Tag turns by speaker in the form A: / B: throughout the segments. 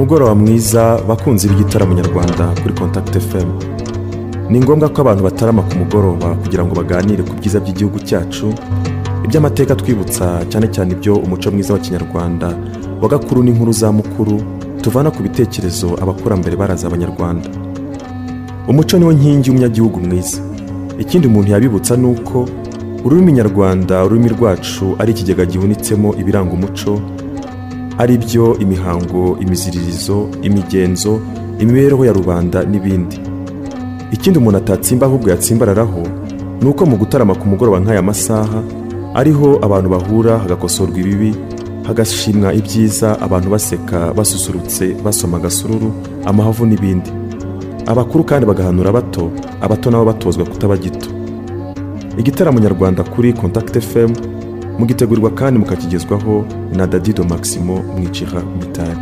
A: Umugoroba mwiza bakunzi b'igitaramo nyarwanda kuri Contact FM. Ni ngombwa ko abantu batarama ku mugoroba kugira ngo baganire ku byiza by'igihugu cyacu, iby'amateka twibutsa cyane cyane ibyo umuco mwiza wa Kinyarwanda wagakuru n'inkuru za mukuru tuvana ku bitekerezo abakurambere baraza abanyarwanda. Umuco niwo nkingi y'umunyagihugu mwiza. Ikindi umuntu yabibutsa nuko ururimi nyarwanda, ururimi rwacu ari ikigega gihunitsemo ibiranga umuco, ari byo imihango, imiziririzo, imigenzo, imibereho ya rubanda n'ibindi. Ikindi umuntu atatsimba ahubwo yatsimbararaho nuko mu gutarama ku mugoroba nk'aya masaha ariho abantu bahura hagakosorwa ibibi, hagashimwa ibyiza, abantu baseka, basusurutse, basoma agasururu, amahavu n'ibindi. Abakuru kandi bagahanura abato nabo batozwa kutaba gito. Igitaramo nyarwanda kuri Contact FM mugitegurirwa kandi mukakigezwaho na Dady Maximo Mwicira-Mitali.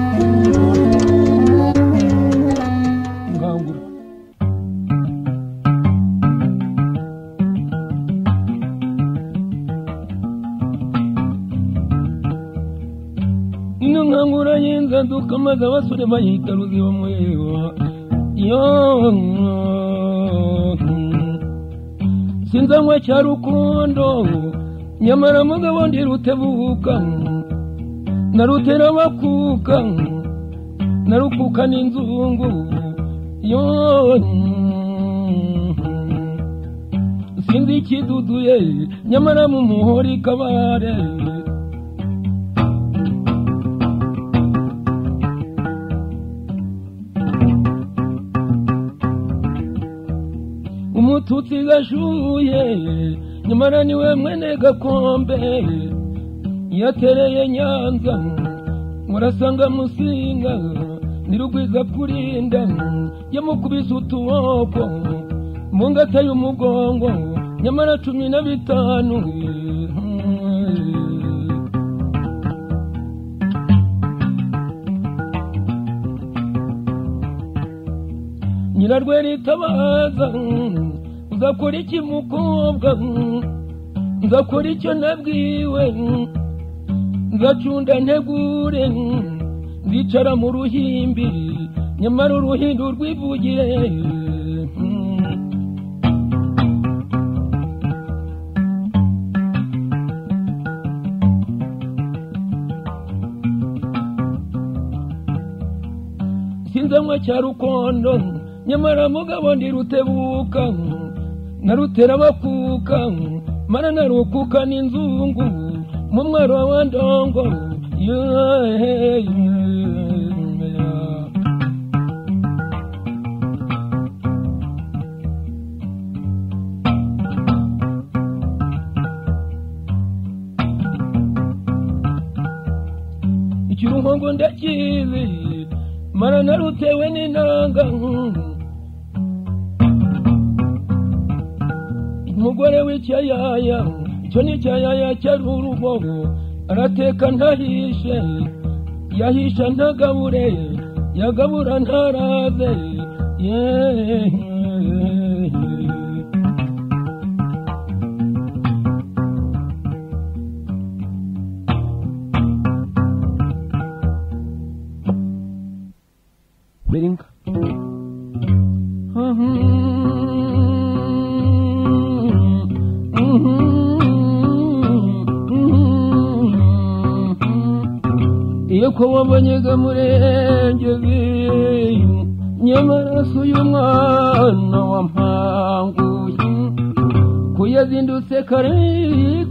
B: Nkangura yenza dukamaza basore bayitaruzi bamwewa sinzanywa cya rukundo nyamara mugabo ndi rutebuka narutera bakuka narukuka n'inzungu sinzi ikiduduye nyamara mu muhori kabare umututsi gashuye nyamara niwe mwene gakombe yatereye Nyanza murasanga musinga nirugwiza kurinda yamukubise utuboko mungata y'umugongo nyamara 15 nyirarweri tabaza uzakora iki mukobwa nzakora icyo nabwiwe nzacunda ntegure ndicara mu ruhimbi nyamara uruhindu rwivugire sinzanywa cya rukondo nyamara mugabo ndi rutebuka narutera bakuka mara narukuka n'inzungu mu mwaro wa ndongo ikiruhongo ndakizi mara narutewe n'inanga umugore w'icyayaya icyo ni icyayaya cy'urugo arateka ntahishe yahisha ntagabure yagabura ntaraze Berinka iyo ko wabanyega murengezi nyamara suyu mwana wa mpanguye kuyazindutse kare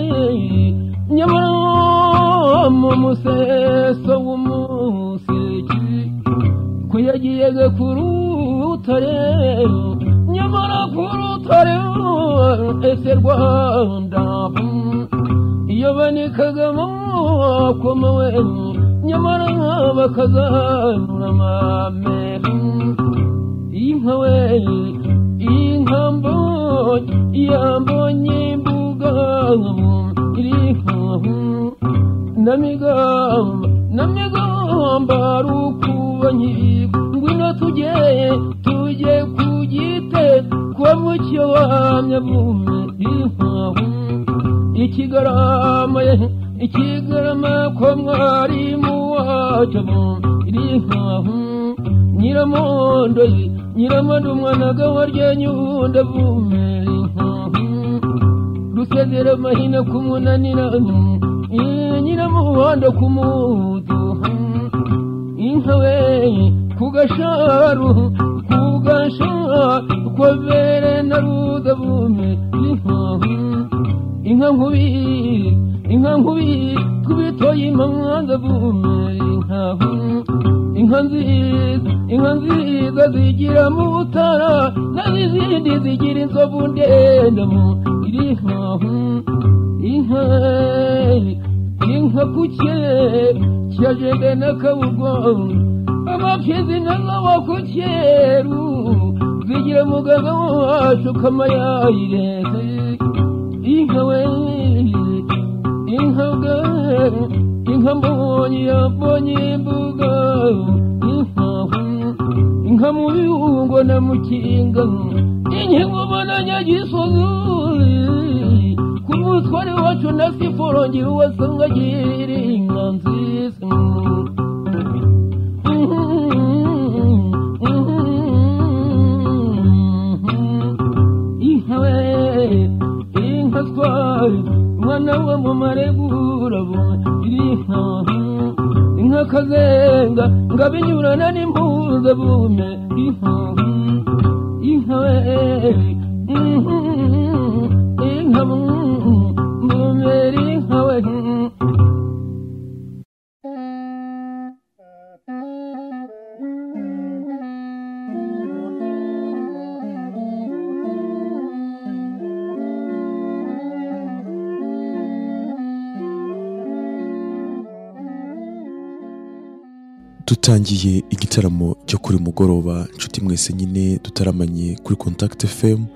B: nyamara mu museso w'umusiki kuyagiye kurutare nyamara kurutare ese Rwanda iyo banikaga makomawe nyamara bakazanura amame inkawe inkambo yambonye imbuga iriho namigamba rukubanye ngwino tujye kugite kwa mucyo wamya bume ikigarama ikigarama ko mwarimu wacu iri nkaho nyiramondo nyiramondo umwana gawarya nyunda bumeri nkaho rusezera mahina kumunanira nyiramuhondo kumuduha inkawe kugasharu kwabere na ruda bume inka nkubi kubitoye imamwanza bume inka nziza zigira mu butara n'izindi zigira inzovu ndendamo iri inka kuke cyajende n'akabugo amapfizi n'azawa kukeru zigira muganga wacu kamayayireze inka mbonye imbuga inka mu biungo na mukinga inkingubona nyagisozi ku mutware wacu na siforongira uwasanga agira inka nziza inka twari umwana we mu maregura inka kazenga ngabinyurana n'impuza bume inka bumeri inka we
A: dutangiye igitaramo cyo kuri mugoroba nshuti mwese nyine dutaramanye kuri Contact FM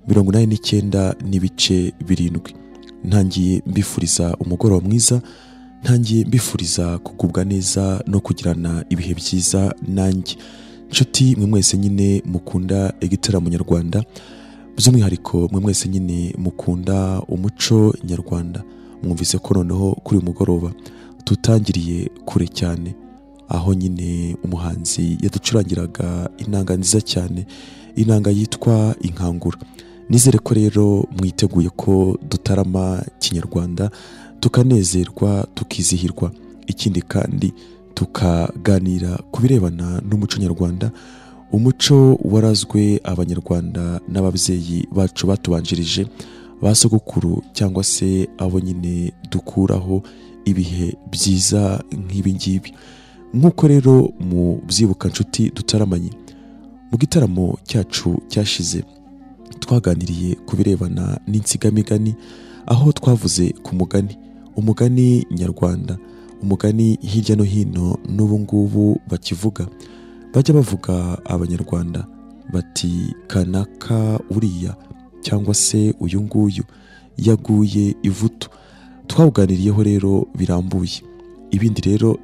A: 89.7. Ntangiye mbifuriza umugoroba mwiza, ntangiye mbifuriza kugubwa neza no kugirana ibihe byiza nanjye nshuti mwe mwese nyine mukunda igitaramo nyarwanda, by'umwihariko mwe mwese nyine mukunda umuco nyarwanda. Mwumvise ko noneho kuri mugoroba tutangiriye kure cyane, aho nyine umuhanzi yaducurangiraga inanga nziza cyane, inanga yitwa inkangura. Nizere ko rero mwiteguye ko dutarama kinyarwanda, tukanezerwa, tukizihirwa, ikindi kandi tukaganira ku birebana n'umuco nyarwanda, umuco warazwe abanyarwanda n'ababyeyi bacu batubanjirije, ba sogokuru cyangwa se abo nyine dukuraho ibihe byiza nk'ibi ngibi. Nk'uko rero mu byibuka nshuti dutaramanye, mu gitaramo cyacu cyashize twaganiriye ku birebana n'insigamigani, aho twavuze ku umugani nyarwanda, umugani hirya no hino n'ubu ngubu bakivuga, bajya bavuga abanyarwanda bati kanaka uriya cyangwa se uyu nguyu yaguye ivutu. Twawuganiriyeho rero birambuye. Ibindi rero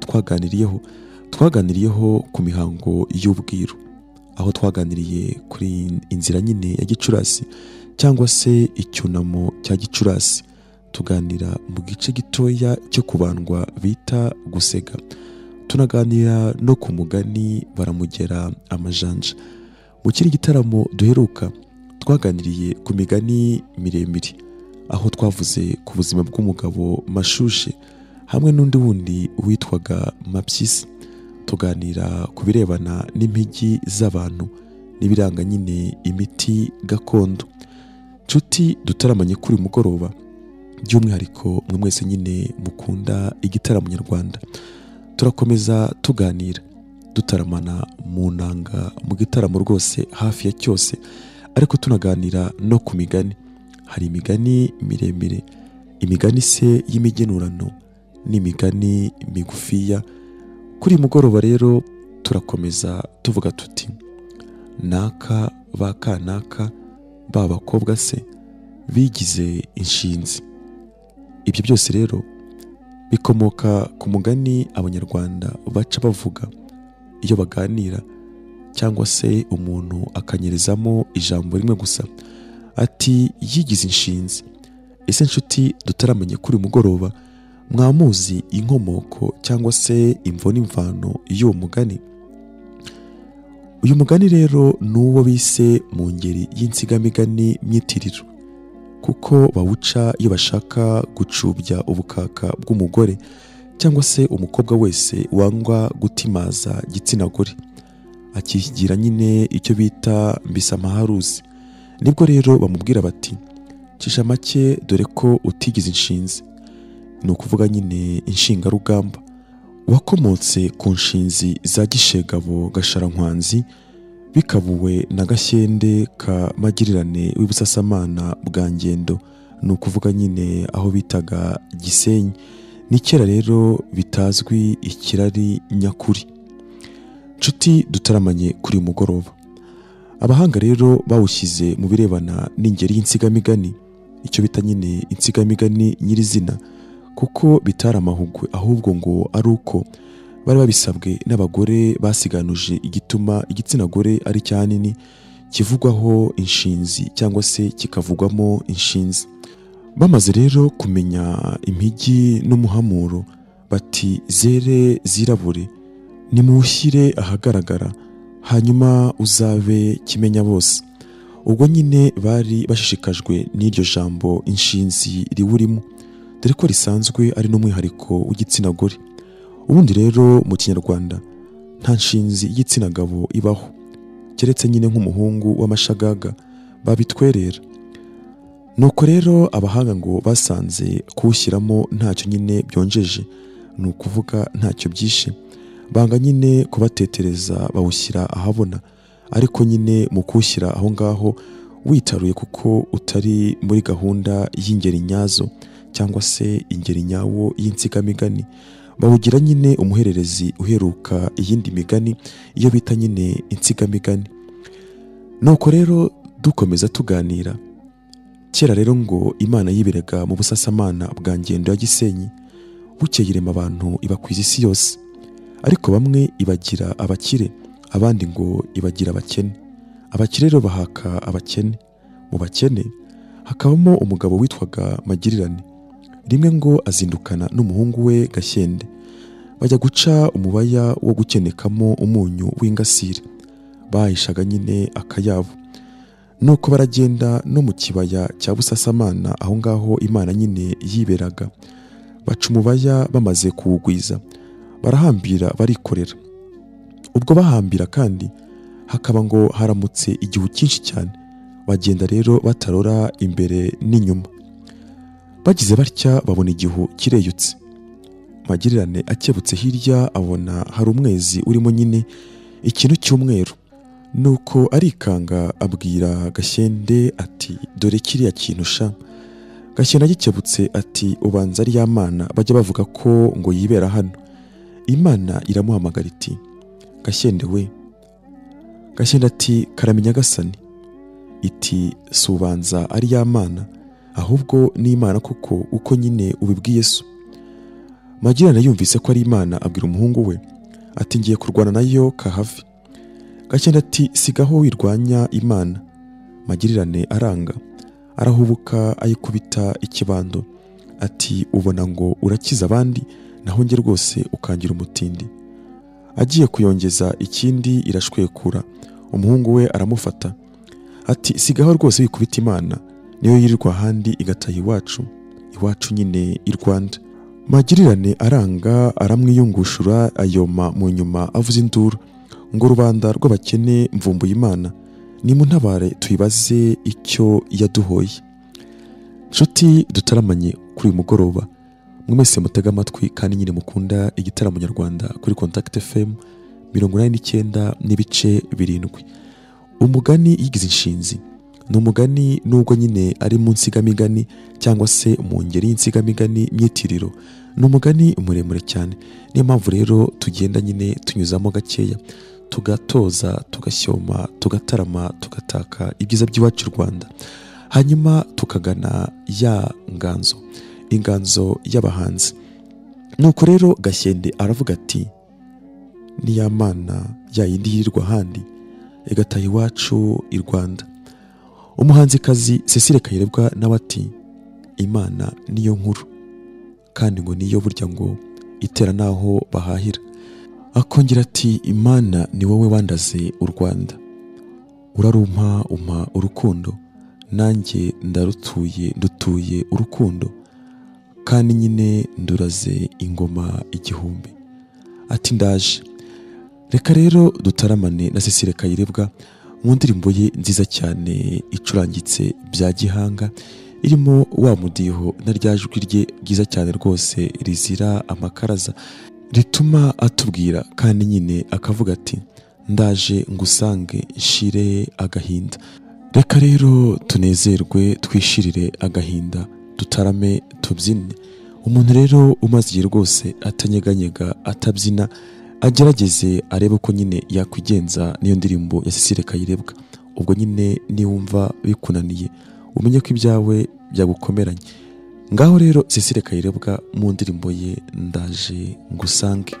A: twaganiriyeho ku mihango y'ubwiru, aho twaganiriye kuri inzira nyine ya Gicurasi cyangwa se icyunamo cya Gicurasi, tuganira mu gice gitoya cyo kubandwa bita gusega, tunaganira no ku mugani baramugera amajanja. Mu kiri gitaramo duheruka twaganiriye ku migani miremire, aho twavuze ku buzima bw'umugabo Mashushe hamwe n'undi wundi witwaga Mapyisi, tuganira ku birebana n'impigi z'abantu n'ibiranga nyine imiti gakondo. Nshuti dutaramanye kuri mugoroba, by'umwihariko mwe mwese nyine mukunda igitaramo nyarwanda, turakomeza tuganira dutaramana mu nanga mu gitaramo rwose hafi ya cyose, ariko tunaganira no ku migani. Hari imigani miremire, imigani se y'imigenurano n'imigani migufiya. Kuri mugoroba rero turakomeza tuvuga tuti naka ba kanaka ba bakobwa se bigize inshinzi. Ibyo byose rero bikomoka ku mugani abanyarwanda baca bavuga iyo baganira, cyangwa se umuntu akanyerezamo ijambo rimwe gusa ati yigize inshinzi. Ese nshuti dutaramanye kuri mugoroba, mwamuzi inkomoko cyangwa se imvo n'imvano y'uwo mugani? Uyu mugani rero n'uwo bise mu ngeri y'insigamigani myitiriro, kuko bawuca iyo bashaka gucubya ubukaka bw'umugore cyangwa se umukobwa wese wangwa gutimaza gitsina gore, akigira nyine icyo bita mbisamaharuzi. Nibwo rero bamubwira bati cisha make dore ko utigize inshinzi, ni ukuvuga nyine inshingarugamba, wakomotse ku nshinzi za Gishegabo Gasharankwanzi, bikabuwe na Gashyende ka Magirirane w'ibusasamana bwa Ngendo, ni ukuvuga nyine aho bitaga Gisenyi. Ni kera rero bitazwi ikirari nyakuri. Nshuti dutaramanye kuri uyu mugoroba, abahanga rero bawushyize mu birebana n'ingeri y'insigamigani, icyo bita nyine insigamigani nyirizina, kuko bitari amahugwe, ahubwo ngo ari uko bari babisabwe n'abagore basiganuje igituma igitsina gore ari cyanini kivugwaho inshinzi cyangwa se kikavugwamo inshinzi. Bamaze rero kumenya impigi n'umuhamuro, bati zere zirabure nimuwushyire ahagaragara, hanyuma uzabe kimenya bose. Ubwo nyine bari bashishikajwe n'iryo jambo inshinzi riwurimo, dore ko risanzwe ari n'umwihariko w'igitsina gore. Ubundi rero mu Kinyarwanda nta nshinzi y'igitsina gabo ibaho, keretse nyine nk'umuhungu w'amashagaga babitwerera. Nuko rero abahanga ngo basanze kuwushyiramo ntacyo nyine byonjeje, ni ukuvuga ntacyo byishe, banga nyine kubatetereza bawushyira ahabona, ariko nyine mu kuwushyira aho ngaho witaruye, kuko utari muri gahunda y'ingeri nyazo cyangwa se ingeri nyawo y'insigamigani, bawugira nyine umuhererezi uheruka iyindi migani, iyo bita nyine insigamigani. Nuko rero dukomeza tuganira, kera rero ngo Imana yiberaga mu busasamana bwa Ngendo ya Gisenyi, bukeye irema abantu ibakwiza isi yose, ariko bamwe ibagira abakire, abandi ngo ibagira abakene. Abakire rero bahaka abakene, mu bakene hakabamo umugabo witwaga Magirirane. Rimwe ngo azindukana n'umuhungu we Gashyende, bajya guca umubaya wo gukenekamo umunyu w'ingasire, bahishaga nyine akayabo. Nuko baragenda no mu kibaya cya Busasamana, aho ngaho Imana nyine yiberaga, baca umubaya, bamaze kuwugwiza barahambira barikorera. Ubwo bahambira kandi hakaba ngo haramutse igihu cyinshi cyane, bagenda rero batarora imbere n'inyuma. Bagize batya babona igihu kireyutse. Magirirane akebutse hirya abona hari umwezi urimo nyine ikintu cy'umweru, nuko arikanga abwira Gashyende ati dore kiriya kintu sha. Gashyende agikebutse ati ubanza ari ya Mana bajya bavuga ko ngo yibera hano. Imana iramuhamagara iti Gashyende we. Gashyende ati karame Nyagasani. Iti subanza ari ya Mana, ahubwo ni Imana kuko uko nyine ubibwiye so. Magirirane yumvise ko ari Imana abwira umuhungu we ati ngiye kurwana nayo kahave. Gashyende ati sigaho wirwanya Imana. Magirirane aranga, arahubuka ayikubita ikibando, ati ubona ngo urakiza abandi, naho nge rwose ukangira umutindi. Agiye kuyongeza ikindi irashwekura, umuhungu we aramufata ati sigaho rwose wikubita Imana, niyo yirirwa ahandi igataha iwacu nyine i Rwanda. Magirirane aranga, aramwiyungushura ayoma mu nyuma avuza induru ngo rubanda rw'abakene mvumbuye Imana, nimuntabare tuyibaze icyo yaduhoye. Nshuti dutaramanye kuri uyu mugoroba, mwese mutega amatwi kandi nyine mukunda Igitaramo Nyarwanda kuri Contact FM 89.7. Umugani Yigize Inshinzi ni umugani nubwo nyine ari mu nsigamigani cyangwa se mu ngeri y'insigamigani myitiriro, ni umugani muremure cyane. Niyo mpamvu rero tugenda nyine tunyuzamo gakeya, tugatoza, tugashyoma, tugatarama, tugataka ibyiza by'iwacu Rwanda, hanyuma tukagana ya inganzo y'abahanzi. Nuko rero Gashyende aravuga ati ni ya Mana ya yindi yirirwa ahandi igataha iwacu i Rwanda. Umuhanzikazi Cecile Kayirebwa nawe ati Imana niyo nkuru. kandi ngo niyo burya ngo itera naho bahahira. Akongera ati Imana ni wowe wandaze u Rwanda, urarumpa umpa urukundo, nanjye ndutuye urukundo, kandi nyine nduraze ingoma igihumbi. Ati ndaje. Reka rero dutaramane na Cecile Kayirebwa mu ndirimbo ye nziza cyane icurangitse bya gihanga, irimo wa mudiho na rya jwi rye ryiza cyane rwose rizira amakaraza, rituma atubwira kandi nyine akavuga ati ndaje ngusange nshire agahinda. Reka rero tunezerwe, twishirire agahinda, dutarame tubyine. Umuntu rero umaze igihe rwose atanyeganyega atabyina, agerageze arebe uko nyine yakwigenza n'iyo ndirimbo ya Cecile Kayirebwa. Ubwo nyine niwumva bikunaniye umenye ko ibyawe byagukomeranye. Ngaho rero Cecile Kayirebwa mu ndirimbo ye ndaje ngusange.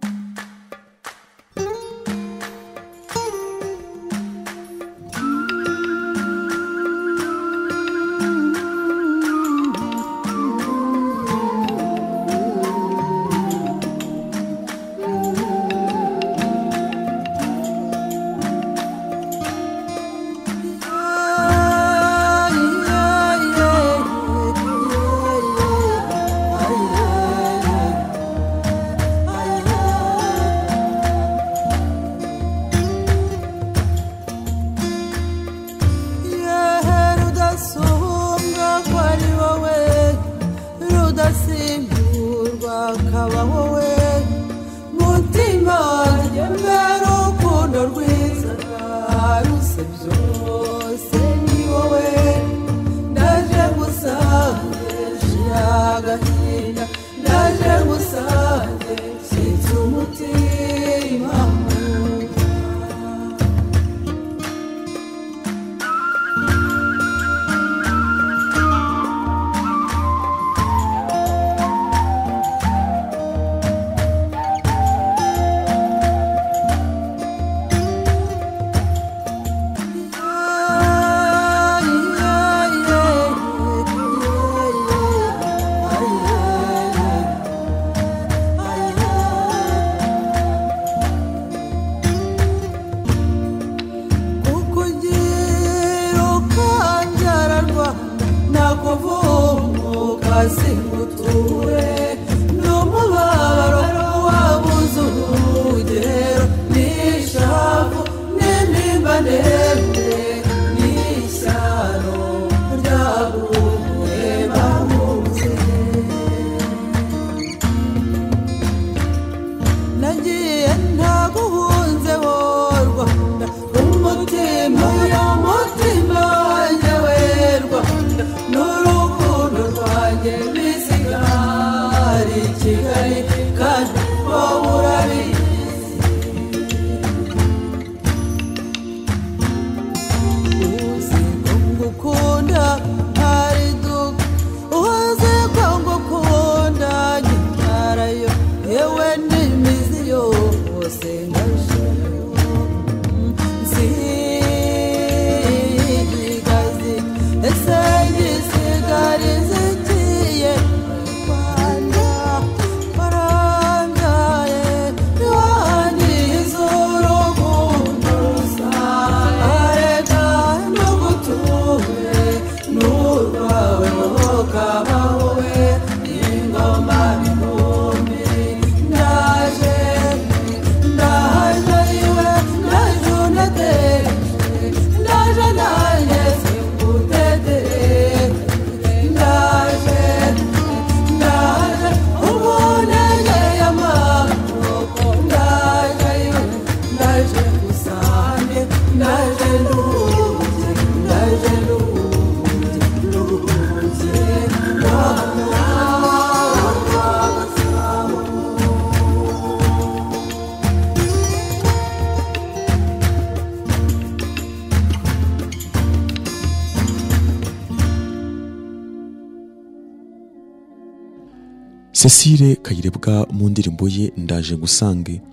A: Cecile Kayirebwa mu ndirimbo ye ndaje ngusange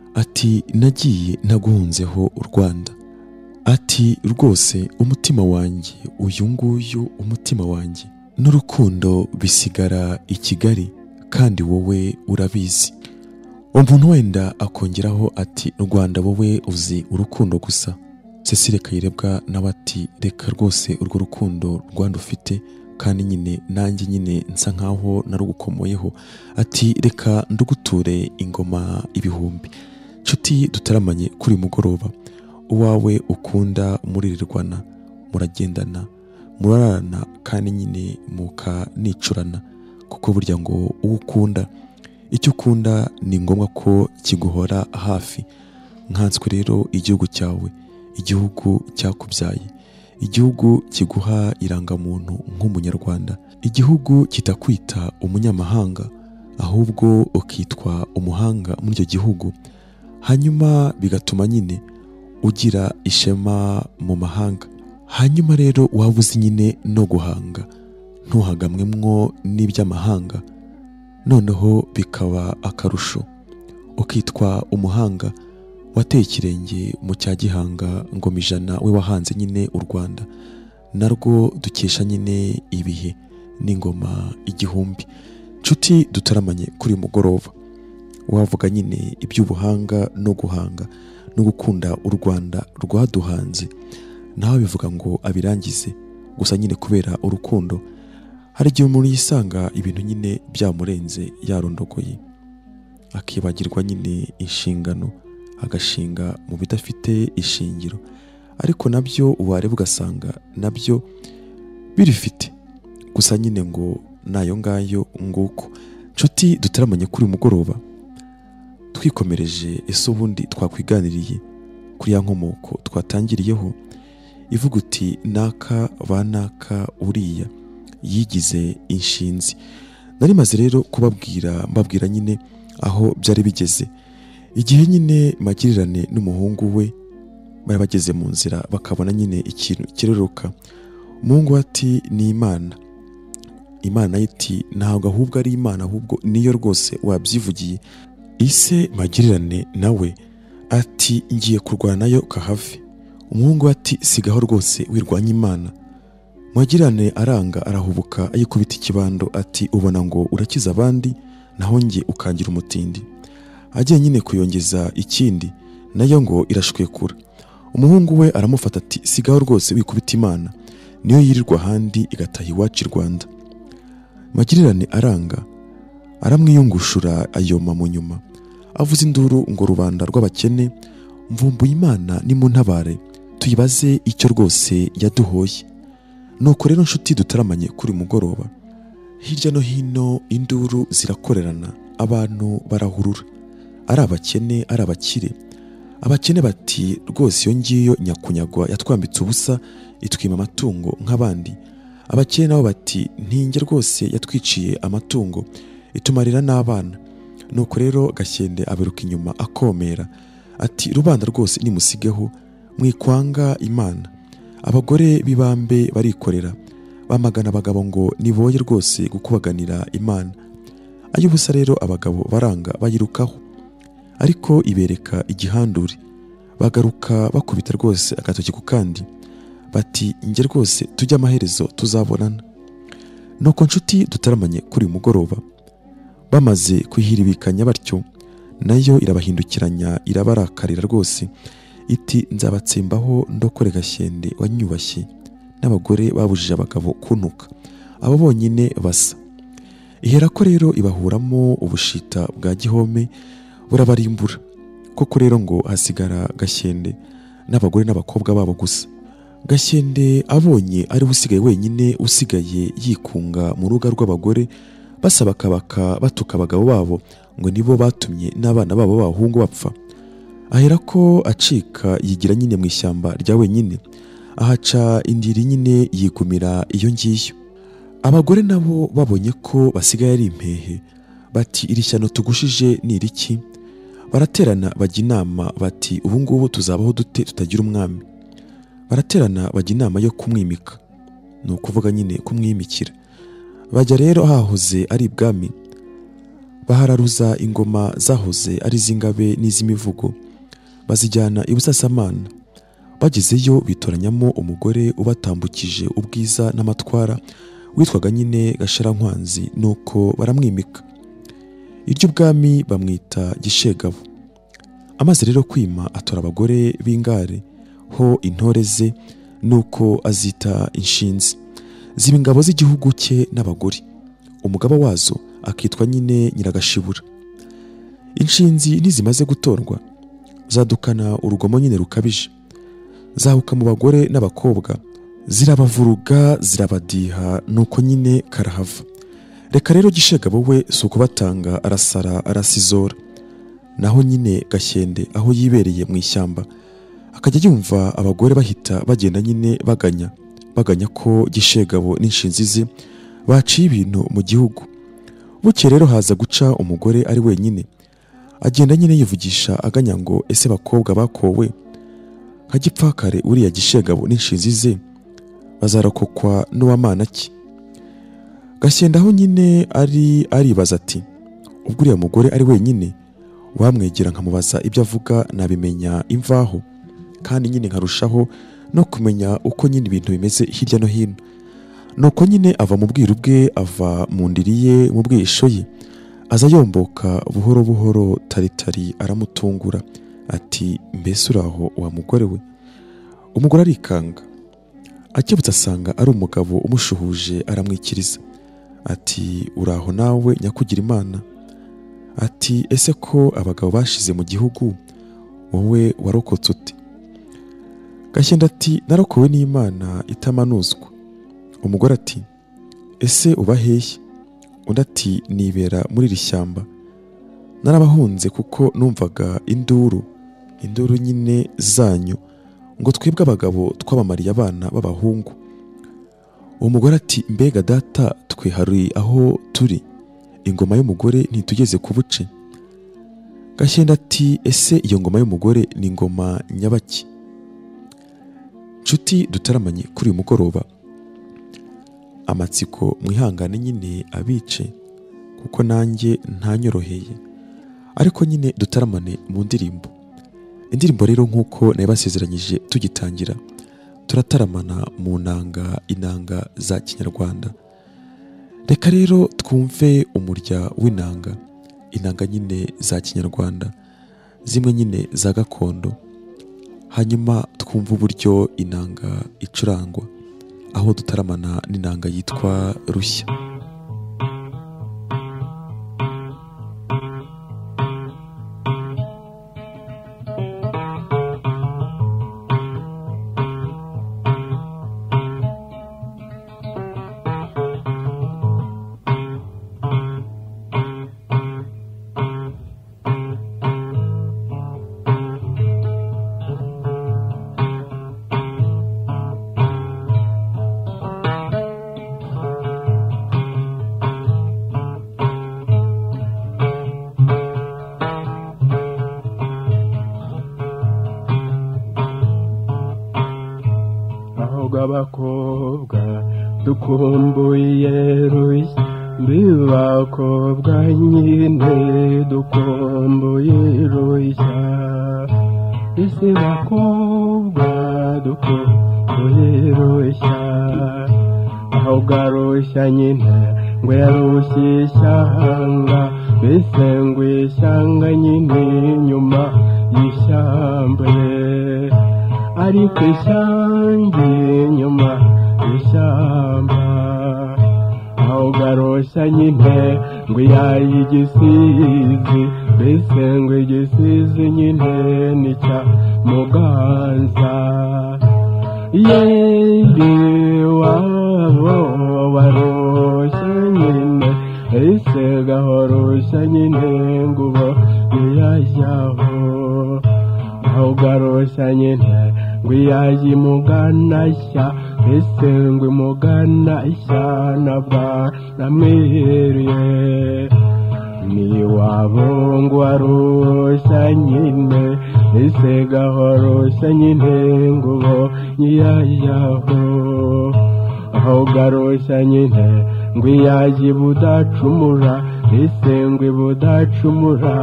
A: ati nagiye ntaguhunzeho u Rwanda, ati rwose umutima wanjye uyu nguyu umutima wanjye n'urukundo bisigara i Kigali, kandi wowe urabizi. Umuntu wenda akongeraho ati Rwanda wowe uzi urukundo gusa. Cecile Kayirebwa nawe ati reka rwose urwo rukundo Rwanda ufite kandi nyine nanjye nyine nsa nkaho narugukomoyeho. Ati reka nduguture ingoma ibihumbi. Nshuti dutaramanye kuri mugoroba, uwawe ukunda muririrwana, muragendana, murarana kandi nyine mukanicurana, kuko burya ngo uwo ukunda, icyo ukunda ni ngombwa ko kiguhora hafi. Nkanswe rero igihugu cyawe, igihugu cyakubyaye, igihugu kiguha irangamuntu nk'umunyarwanda, igihugu kitakwita umunyamahanga ahubwo ukitwa umuhanga muri icyo gihugu, hanyuma bigatuma nyine ugira ishema mu mahanga. Hanyuma rero waba uzi nyine no guhanga, ntuhagamwemwo n'iby'amahanga, noneho bikaba akarusho ukitwa umuhanga wateye ikirenge mu cya gihanga ngoma ijana, we wahanze nyine u Rwanda, narwo dukesha nyine ibihe n'ingoma igihumbi. Nshuti dutaramanye kuri mugoroba, wavuga nyine iby'ubuhanga no guhanga no gukunda u Rwanda rwaduhanze, nawe bivuga ngo abirangize. Gusa nyine kubera urukundo hari igihe umuntu yisanga ibintu nyine byamurenze yarondogoye, akibagirwa nyine inshingano, agashinga mu bidafite ishingiro, ariko nabyo wareba ugasanga nabyo birifite. Gusa nyine ngo nayo ngayo nguko. Nshuti dutaramanye kuri mugoroba, twikomereje ese ubundi twakwiganiriye kuri ya nkomoko twatangiriyeho ivuga uti naka banaka uriya yigize inshinzi. Nari maze rero mbabwira nyine aho byari bigeze, igihe nyine Magirirane n'umuhungu we bari bageze mu nzira, bakabona nyine ikintu kireruka. Umuhungu ati ni Imana. Imana iti ntabwo ahubwo ari Imana, ahubwo niyo rwose wabyivugiye. Ise Magirirane nawe ati ngiye kurwana nayo kahave. Umuhungu ati sigaho rwose wirwanya Imana. Magirirane aranga, arahubuka ayikubita ikibando ati ubona ngo urakiza abandi, naho nge ukangira umutindi. Agiye nyine kuyongeza ikindi, nayo ngo irashwekura. Umuhungu we aramufata ati sigaho rwose wikubita Imana, niyo yirirwa ahandi igataha iwacu i Rwanda. Magirirane aranga, aramwiyungushura ayoma mu nyuma, avuza induru ngo rubanda rw'abakene, mvumbuye Imana nimuntabare, tuyibaze icyo rwose yaduhoye. Nuko rero nshuti dutaramanye kuri mugoroba, hirya no hino induru zirakorerana, abantu barahurura, ari abakene ari abakire. Abakene bati rwose iyo ngiyo nyakunyagwa yatwambitse ubusa, itwima amatungo nk'abandi. Abakene nabo bati ntinge rwose yatwiciye amatungo, itumarira n'abana. Nuko rero Gashyende aberuka inyuma akomera ati rubanda rwose nimusigeho, mwikwanga Imana. Abagore b'ibambe barikorera, bamagana abagabo ngo niboye rwose gukubaganira Imana. Ay'ubusa rero abagabo baranga bayirukaho, ariko ibereka igihandure. Bagaruka bakubita rwose agatoki ku kandi, bati nge rwose tujya amaherezo tuzabonana. Nuko nshuti dutaramanye kuri mugoroba, bamaze kwihiribikanya batyo, nayo irabahindukiranya irabarakarira rwose, iti nzabatsembaho ndokore Gashyende wanyubashye, n'abagore babujije abagabo kuntuka, abo bonyine basa. Iherako rero ibahuramo ubushita bwa gihome burabarimbura. Koko rero ngo hasigara Gashyende n'abagore n'abakobwa babo gusa. Gashyende abonye ari usigaye wenyine, usigaye yikunga mu ruga rw'abagore, basaba kabaka batuka abagabo babo ngo nibo batumye n'abana babo b'abahungu bapfa. Aherako acika yigira nyine mu ishyamba rya wenyine, ahaca indiri nyine yigumira iyo ngiyo. Abagore nabo babonye ko basigaye ari impehe, bati iri shyano tugushije ni iriki? Baraterana bajya inama bati ubu ngubu tuzabaho dute tutagira umwami? Baraterana bajya inama yo kumwimika, ni ukuvuga nyine kumwimikira. Bajya rero hahoze ari ibwami, bahararuza ingoma zahoze ari iz'ingabe n'iz'imivugo, bazijyana i Busasamana. Bagezeyo bitoranyamo umugore ubatambukije ubwiza n'amatwara, witwaga nyine Gasharankwanzi, nuko baramwimika. iry'ubwami bamwita Gishegabo. Amaze rero kwima atora abagore b'ingare ho intore ze, nuko azita inshinzi, ziba ingabo z'igihugu cye n'abagore. Umugaba wazo akitwa nyine Nyiragashibura. Inshinzi nizimaze gutorwa zadukana urugomo nyine rukabije, zahuka mu bagore n'abakobwa, zirabavuruga zirabadiha, nuko nyine karahava. Reka rero Gishegabo we si ukubatanga, arasara arasizora. Naho nyine Gashyende aho yibereye mu ishyamba akajya yumva abagore bahita bagenda nyine baganya ko Gishegabo n'inshinzi ze baciye ibintu mu gihugu. Buke rero haza guca umugore ari wenyine, agenda nyine yivugisha aganya ngo ese bakobwa bakowe nka gipfakare uriya Gishegabo n'inshinzi ze bazarokokwa n'uwamana ki? Gashyenda aho nyine aribaza ati ubwo uriya mugore ari wenyine wamwegera nkamubaza ibyo avuga nabimenya imvaho, kandi nyine nkarushaho no kumenya uko nyine ibintu bimeze hirya no hino. Nuko nyine ava mu bwiru bwe, ava mu ndiri ye, mu bwisho ye, aza yomboka buhoro buhoro taritari aramutungura ati mbese uraho wa mugore we? Umugore arikanga, akebutse asanga ari umugabo umushuhuje, aramwikiriza ati uraho nawe nyakugira Imana? Ati ese ko abagabo bashize mu gihugu wowe warokotse ute? Gashyenda ati narokowe n'Imana itamanuzwa. Umugore ati ese uba hehe? Undi ati nibera muri iri shyamba, narabahunze kuko numvaga induru nyine zanyu ngo twebwe abagabo twabamariye abana b'abahungu. Umugore ati mbega data, twe hari aho turi, ingoma y'umugore ntitugeze ku buce. Gashyenda ati ese iyo ngoma y'umugore ni ingoma nyabaki? Nshuti dutaramanye kuri uyu mugoroba, amatsiko mwihangane nyine abice kuko nanjye ntanyoroheye, ariko nyine dutaramane mu indirimbo rero nk'uko nabibasezeranyije tugitangira, turataramana mu inanga za Kinyarwanda. Reka rero twumve umurya w'inanga, inanga nyine za Kinyarwanda, zimwe nyine za gakondo, hanyuma twumve uburyo inanga icurangwa, aho dutaramana n'inanga yitwa Rushya.
C: Abakobwa dukumbuye Rushya, mbibakobwa nyine dukumbuye Rushya. Ese bakobwa dukumbuye Rushya, aho garushya nyine ngo yarushye ishyanga, mbese ngo ishyanga nyine nyuma y'ishyamba, ariko ishyanga nyuma y'ishyamba. Aho garushya nyine ngo yayigisizi, mbese ngo igisizi nyine ni cya Muganza. Yeri wabo warushya nyine, ese gahorushya nyine ngo ubo yajyaho. Aho garushya nyine ngo yaji Muganashya, ese ngo Muganashya nabwa namwiriye. Ni wabo ngo warushya nyine, ese gahorushya nyine ngo ubo yajyaho. Aho garushya nyine ngo yaji budacumura, ese ngo budacumura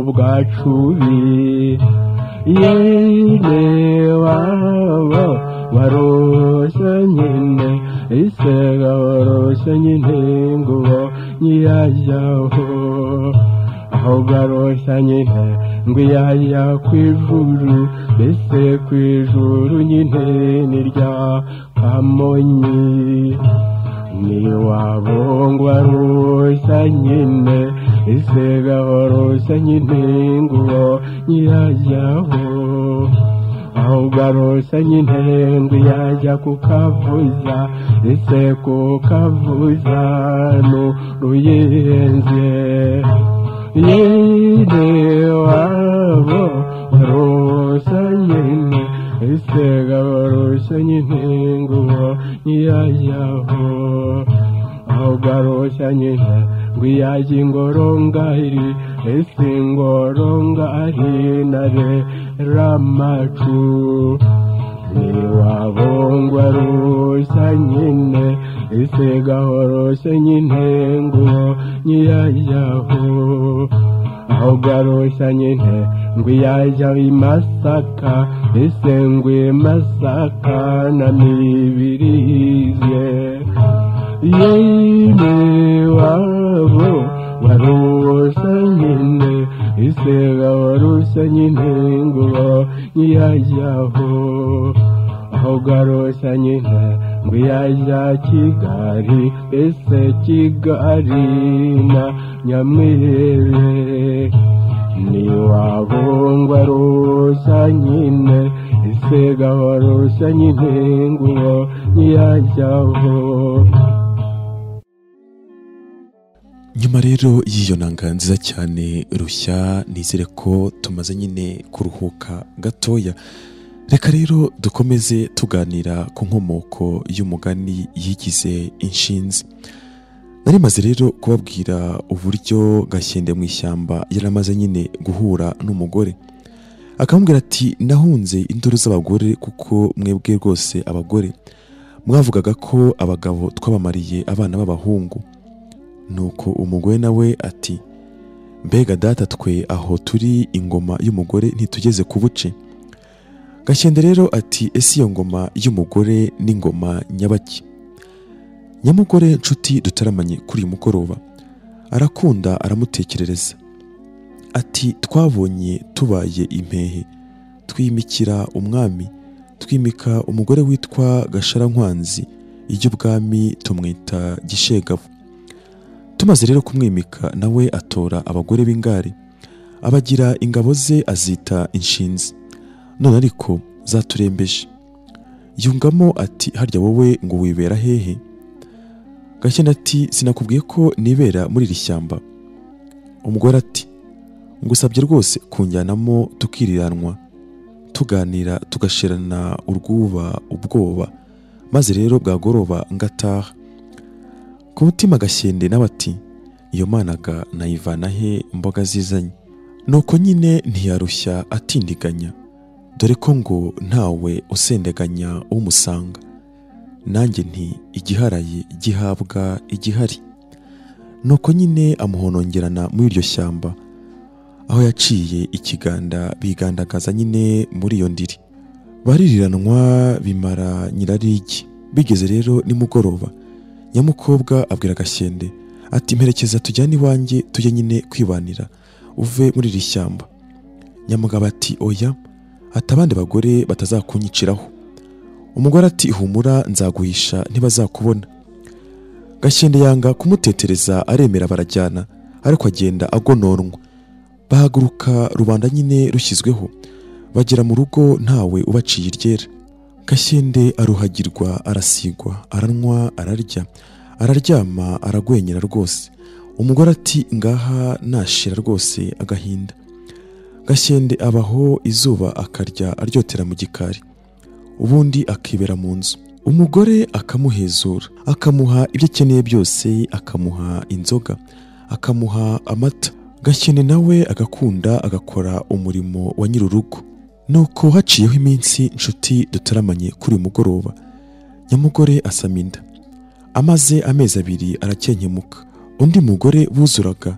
C: n'ubwacubi. Yene wabo warose nyine isega warose nyine ngo nyiyajyaho aho garosha nyine ngo yajya kwijuru mbese kwijuru nyine nirya kamonyi ni wabongo warosha nyine isega warosha nyine ngo nyiyajyaho aho garosha nyine ngo yajya kukavuza ese kukavuza no ruyenze yine wabo warosha nyine isega warosha nyine ngo nyiyajyaho aho garosha nyine ngo yajya ingorongari ese ingorongari nare ramacu ni wabongo warosha nyine isega warosha nyine ngo nyiyajyaho aho garosha nyine ngo yajya imasaka ese ngo imasaka na mibirize yine wabo warosha nyine isega warosha nyine ngo nyiyajyaho aho garosha nyine ngo yajya Kigali ese Kigali na Nyamwere ni wabongo warosha nyine isega warosha nyine ngo nyiyajyaho.
A: Nyuma rero y'iyo nanga nziza cyane rushya, nizere ko tumaze nyine kuruhuka gatoya. Reka rero dukomeze tuganira ku nkomoko y'umugani yigize inshinzi. Nari maze rero kubabwira uburyo Gashyende mu ishyamba yaramaze nyine guhura n'umugore, akamubwira ati nahunze induru z'abagore kuko mwebwe rwose abagore mwavugaga ko abagabo twabamariye abana b'abahungu. Nuko umugore nawe ati mbega data twe aho turi ingoma y'umugore ntitugeze ku buce. Gashyende rero ati ese iyo ngoma y'umugore n'ingoma nyabaki? Nyamugore nshuti dutaramanye kuri uyu mugoroba arakunda aramutekerereza ati twabonye tubaye impehe twimikira umwami, twimika umugore witwa Gasharankwanzi iry'ubwami tumwita Gishegavu. Tumaze rero kumwimika nawe atora abagore b'ingare abagira ingabo ze azita inshinzi, none ariko zaturembeje. Yungamo ati harya wowe ngo wibera hehe? Gashyende ati sinakubwiye ko nibera muri iri shyamba. Umugore ati ngusabye rwose kunjyanamo tukiriranwa tuganira tugasherana urwuba ubwoba, maze rero bwagoroba ngataha. Ku mutima Gashyende nawe ati iyo managa nayivana he mboga zizanye? Nuko nyine ntiyarushya atindiganya, dore ko ngo ntawe usendeganya umusanga. Nanjye nti igiharaye gihabwa igihari. Nuko nyine amuhonongerana muri iryo shyamba, aho yaciye ikiganda bigandagaza nyine muri iyo ndiri. Baririranwa bimara nyirarigi. Bigeze rero nimugoroba, Nyamukobwa abwira Gashyende ati mperekeza tujyane iwanjye tujye nyine kwibanira uve muri iri shyamba. Nyamugabo ati oya, ati abandi bagore batazakunyiciraho. Umugore ati humura nzaguhisha ntibazakubona. Gashyende yanga kumutetereza aremera barajyana, ariko agenda agononwa. Bahaguruka rubanda nyine rushyizweho, bagera mu rugo ntawe ubaciye iryera. Gashyende aruhagirwa, arasigwa, aranywa, ararya, araryama, aragwenyera rwose. Umugore ati ngaha nashira rwose agahinda. Gashyende abaho izuba akarya aryotera mu gikari, ubundi akibera mu nzu. Umugore akamuhezura, akamuha ibyo akeneye byose, akamuha inzoga, akamuha amata. Gashyende nawe agakunda agakora umurimo wa nyir'urugo. Nuko haciyeho iminsi inshuti dutaramanye kuri uyu mugoroba, Nyamugore asama inda. Amaze amezi 2 arakenkemuka. Undi mugore buzuraga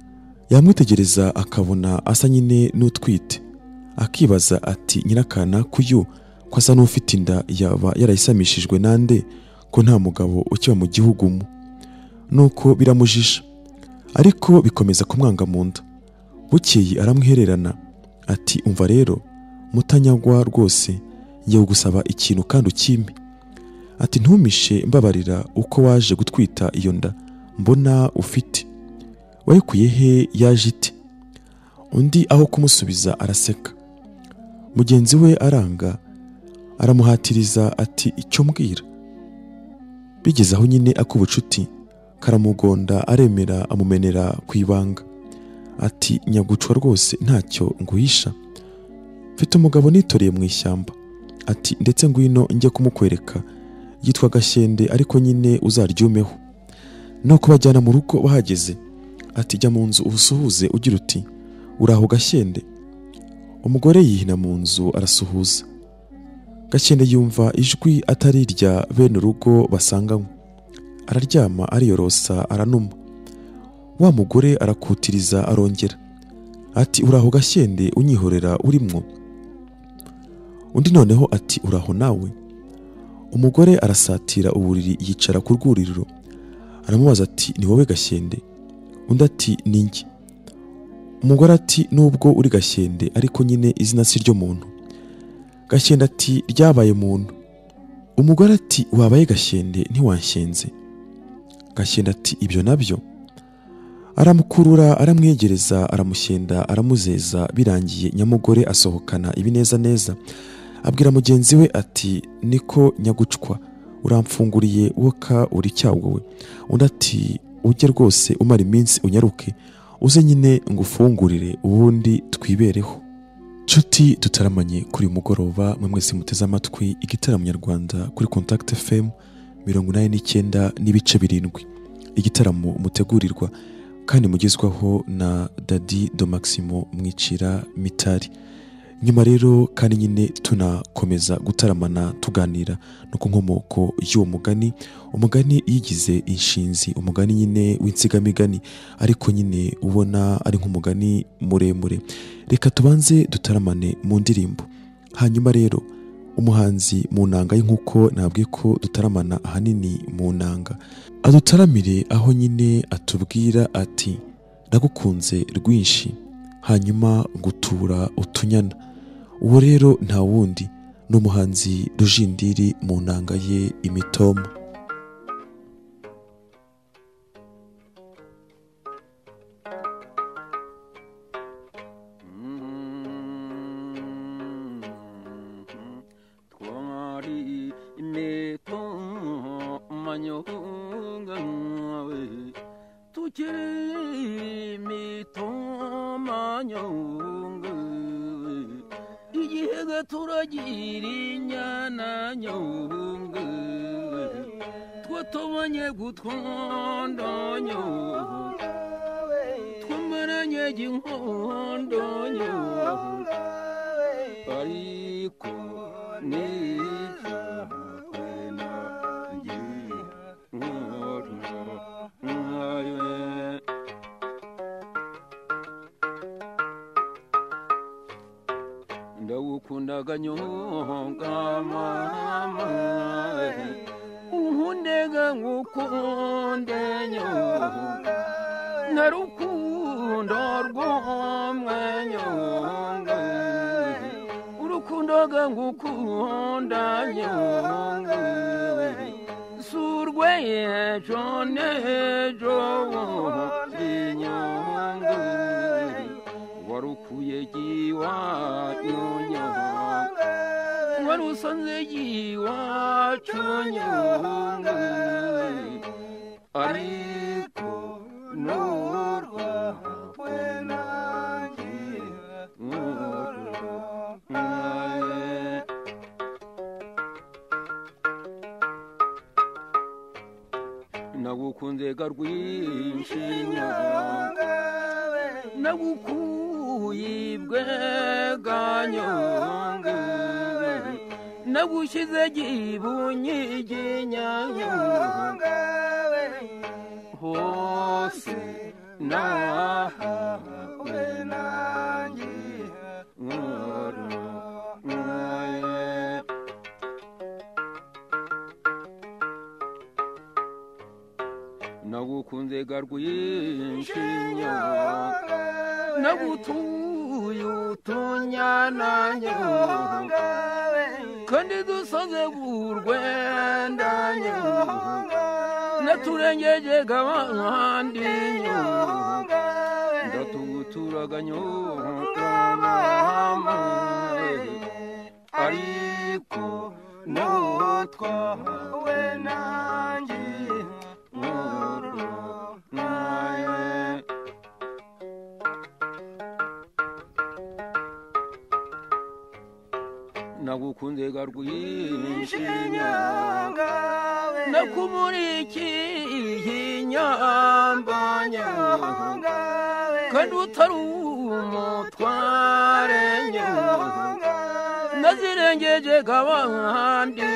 A: yamwitegereza akabona asa nyine n'utwite, akibaza ati nyirakana kuyu ko asa n'ufite inda yaba yarayisamishijwe nande ko nta mugabo ukiba mu gihugu mu. Nuko biramujisha ariko bikomeza kumwanga mu nda. Bukeye aramwihererana ati umva rero mutanyagwa rwose ngiye gusaba ikintu kandi ukimpe. Ati ntumishe mbabarira uko waje gutwita iyo nda mbona ufite, wayikuye he yaje ite? Undi aho kumusubiza araseka. Mugenzi we aranga aramuhatiriza ati icyo mbwira. Bigeze aho nyine akubucuti karamugonda aremera amumenera ku ibanga ati nyagucwa rwose ntacyo nguhisha, mfite umugabo nitoreye mu ishyamba. Ati ndetse ngwino njye kumukwereka, yitwa Gashyende ariko nyine uzaryumeho. Nuko bajyana mu rugo bahageze ati jya mu nzu usuhuze ugira uti uraho Gashyende. Umugore yihina mu nzu arasuhuza. Gashyende yumva ijwi atari irya bene urugo basanganywe, araryama ariyorosa aranuma. Wa mugore arakutiriza arongera ati uraho Gashyende unyihorera urimwo. Undi noneho ati uraho nawe. Umugore arasatira uburiri yicara ku rwuririro aramubaza ati ni wowe Gashyende? Undi ati ni njye. Umugore ati nubwo uri Gashyende ariko nyine izina si ryo muntu. Gashyende ati ryabaye Muntu. Umugore ati wabaye Gashyende ntiwanshenze. Gashyende ati ibyo nabyo. Aramukurura aramwegereza aramushyenda aramuzeza. Birangiye nyamugore asohokana ibineza neza abwira mugenzi we ati niko nyagucwa uramfunguriye woka uri cyawowe. Undi ati ujye rwose umara iminsi unyaruke uze nyine ngufungurire ubundi twibereho. Nshuti dutaramanye kuri mugoroba mwe mwese muteze amatwi Igitaramo Nyarwanda kuri Contact FM 89.7. Igitaramo mutegurirwa kandi mugezwaho na Dady do Maximo Mwicira-Mitali. Nyuma rero kandi nyine tunakomeza gutaramana tuganira no ku nkomoko y'uwo umugani yigize inshinzi, umugani nyine w'insigamigani ariko nyine ubona ari nk'umugani muremure. Reka tubanze dutaramane mu ndirimbo, hanyuma rero umuhanzi mu nanga y'inkuko nabwiye ko dutaramana ahanini mu nanga adutaramire aho nyine atubwira ati nagukunze rwinshi hanyuma ngutura utunyana. Uwo rero nta wundi n'umuhanzi Rujindiri mu nanga ye Imitoma.
B: Twari Imitoma nyonga tukiri Imitoma nyonga igihe turagira inyana nyonga twatobanye gutwanda nyonga twamaranye ginkondo nyonga ariko nijana ngiye ndagukundaga nyonga mama unkundega ngukunde nyonga narukundo rwomwe nyonga urukundoga ngukunda nyonga surwe ejo nejo nyonga warukuye giwacu nyonga warusanze giwacu nyonga ariko nurwa wenangiye nagukunze garwinshi nyonga nagukuyibwe ganyonga nagushize gibunyigi nyanyonga hose nahawe nangiye nagukunze garw'inshinya nagutuye utunyananya kandi dusoze burwendanya naturengeje gabandi ndatuguturaga nyoma ariko nutwawe nanjye nagukunze garw'inshinya nakumurikiye inyambanya kandi utari umutware nazirengeje gabandi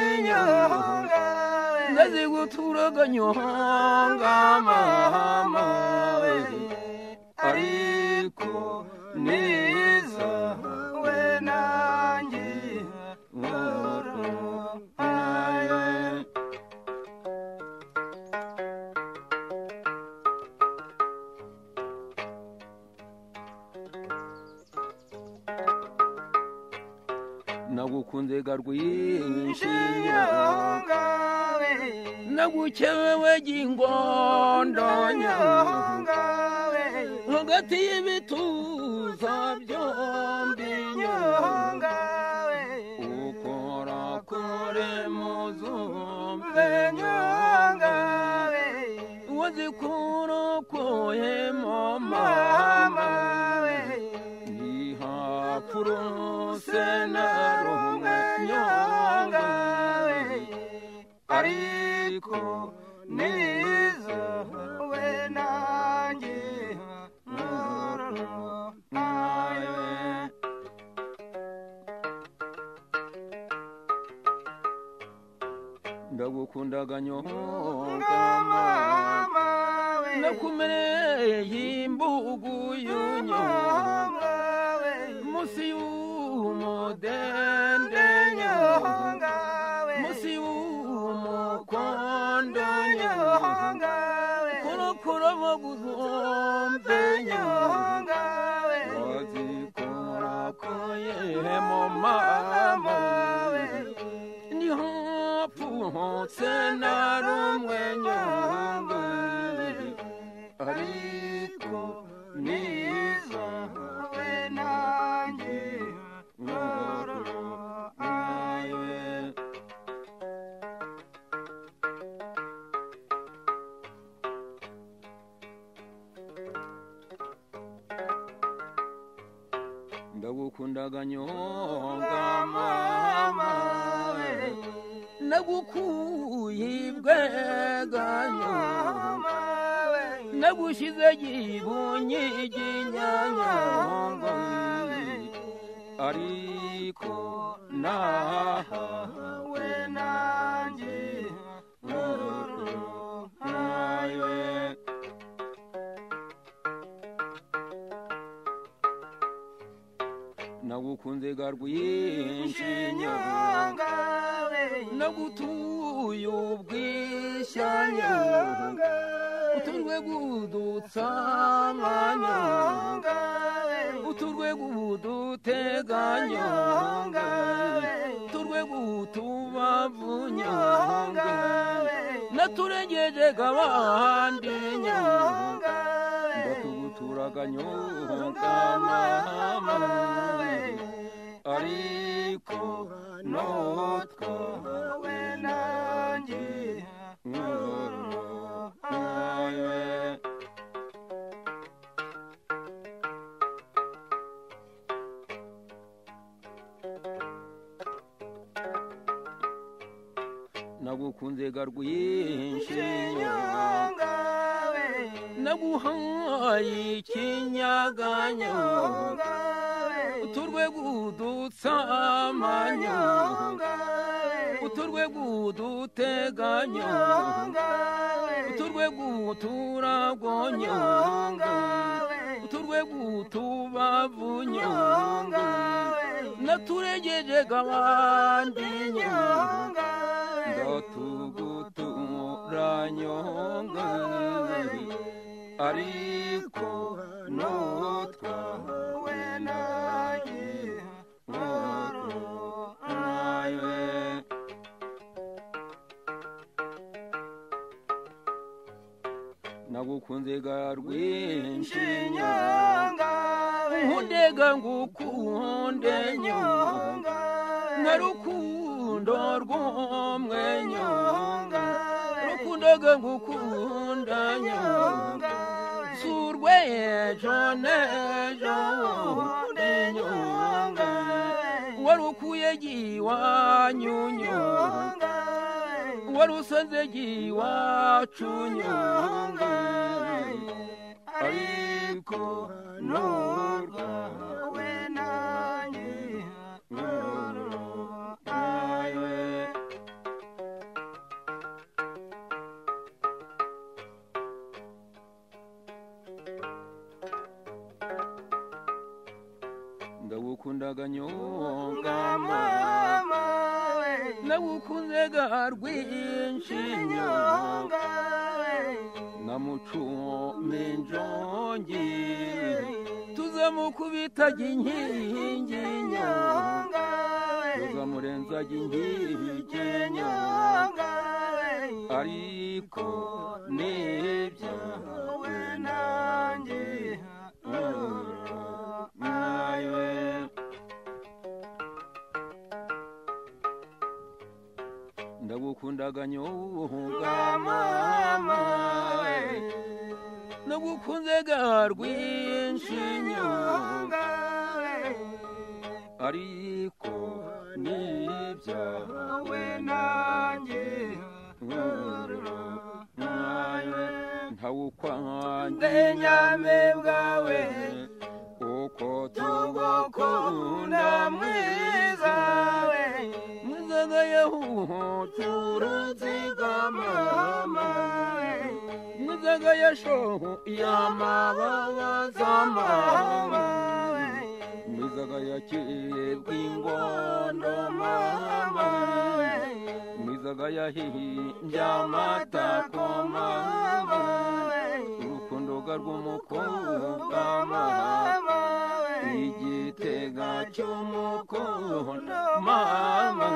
B: naziguturaga nyonga mama ariko niza we nanjye nagukunze garw'inshinya nagukewewe gingondonya hagati y'ibituza byombi ukora kore muzumpe nyonga wazikura koye mama ihapuruse narumwe nyonga ariko niza we nanjye ndagukundaga nyonga mama nakumereye imbugu y'unyonga musi y'umudende nyonga musi y'umukondo nyonga kurokura baguzombe nyonga wazikora koyemo mama nihapfuhotse narumwe nyonga ariko niza we nanjye ndagukundaga nyonga mama nagukuye ibweganyo nagushize gibunye iginyanyonga ariko nahawe nanjye nagukunze garw'inshinya nagutuye ubwishyanya uturwe gudutsamanya uturwe guduteganya uturwe gutubavunya naturengeje gabandi ndatuguturaga nyonga mama ariko notwawe nanjye nagukunze garw'inshinya naguhaye ikinyaganya uturwe gudutsamanya uturwe guduteganya uturwe guturagonya uturwe gutubavunya naturegeje gabandi ndatugutura nyonga ariko nutwawe nagiye nawe nagukunze ga rwinshi nyanga nkundega ngukunde nyanga narukundo rw'umwenyonga rukundaga ngukunda nyonga surwe jonejo nyonga warukuye giwanyunyonga warusanze giwacunyonga ariko nurwawe nanjye ndagukundaga nyonga mama nagukunzega rwinshi nyonga namucume njongi tuzamukubitaga inkingi nyonga tuzamurenzaga inkike nyonga ariko n'ibyawe nanjye ndagukundaga nyonga mama nagukunzega rwinshi nyonga ariko n'ibyawe nanjye ntawukwanjye nyame bwawe uko tugukunda mwiza we mwizaga yahuturunziga mama mwizaga yashoho yamababaza mama mwizaga yakibwa ingondo mama mwizaga yahimbye amatako mama urukundoga rw'umukobwa mama igitega cy'umukondo mama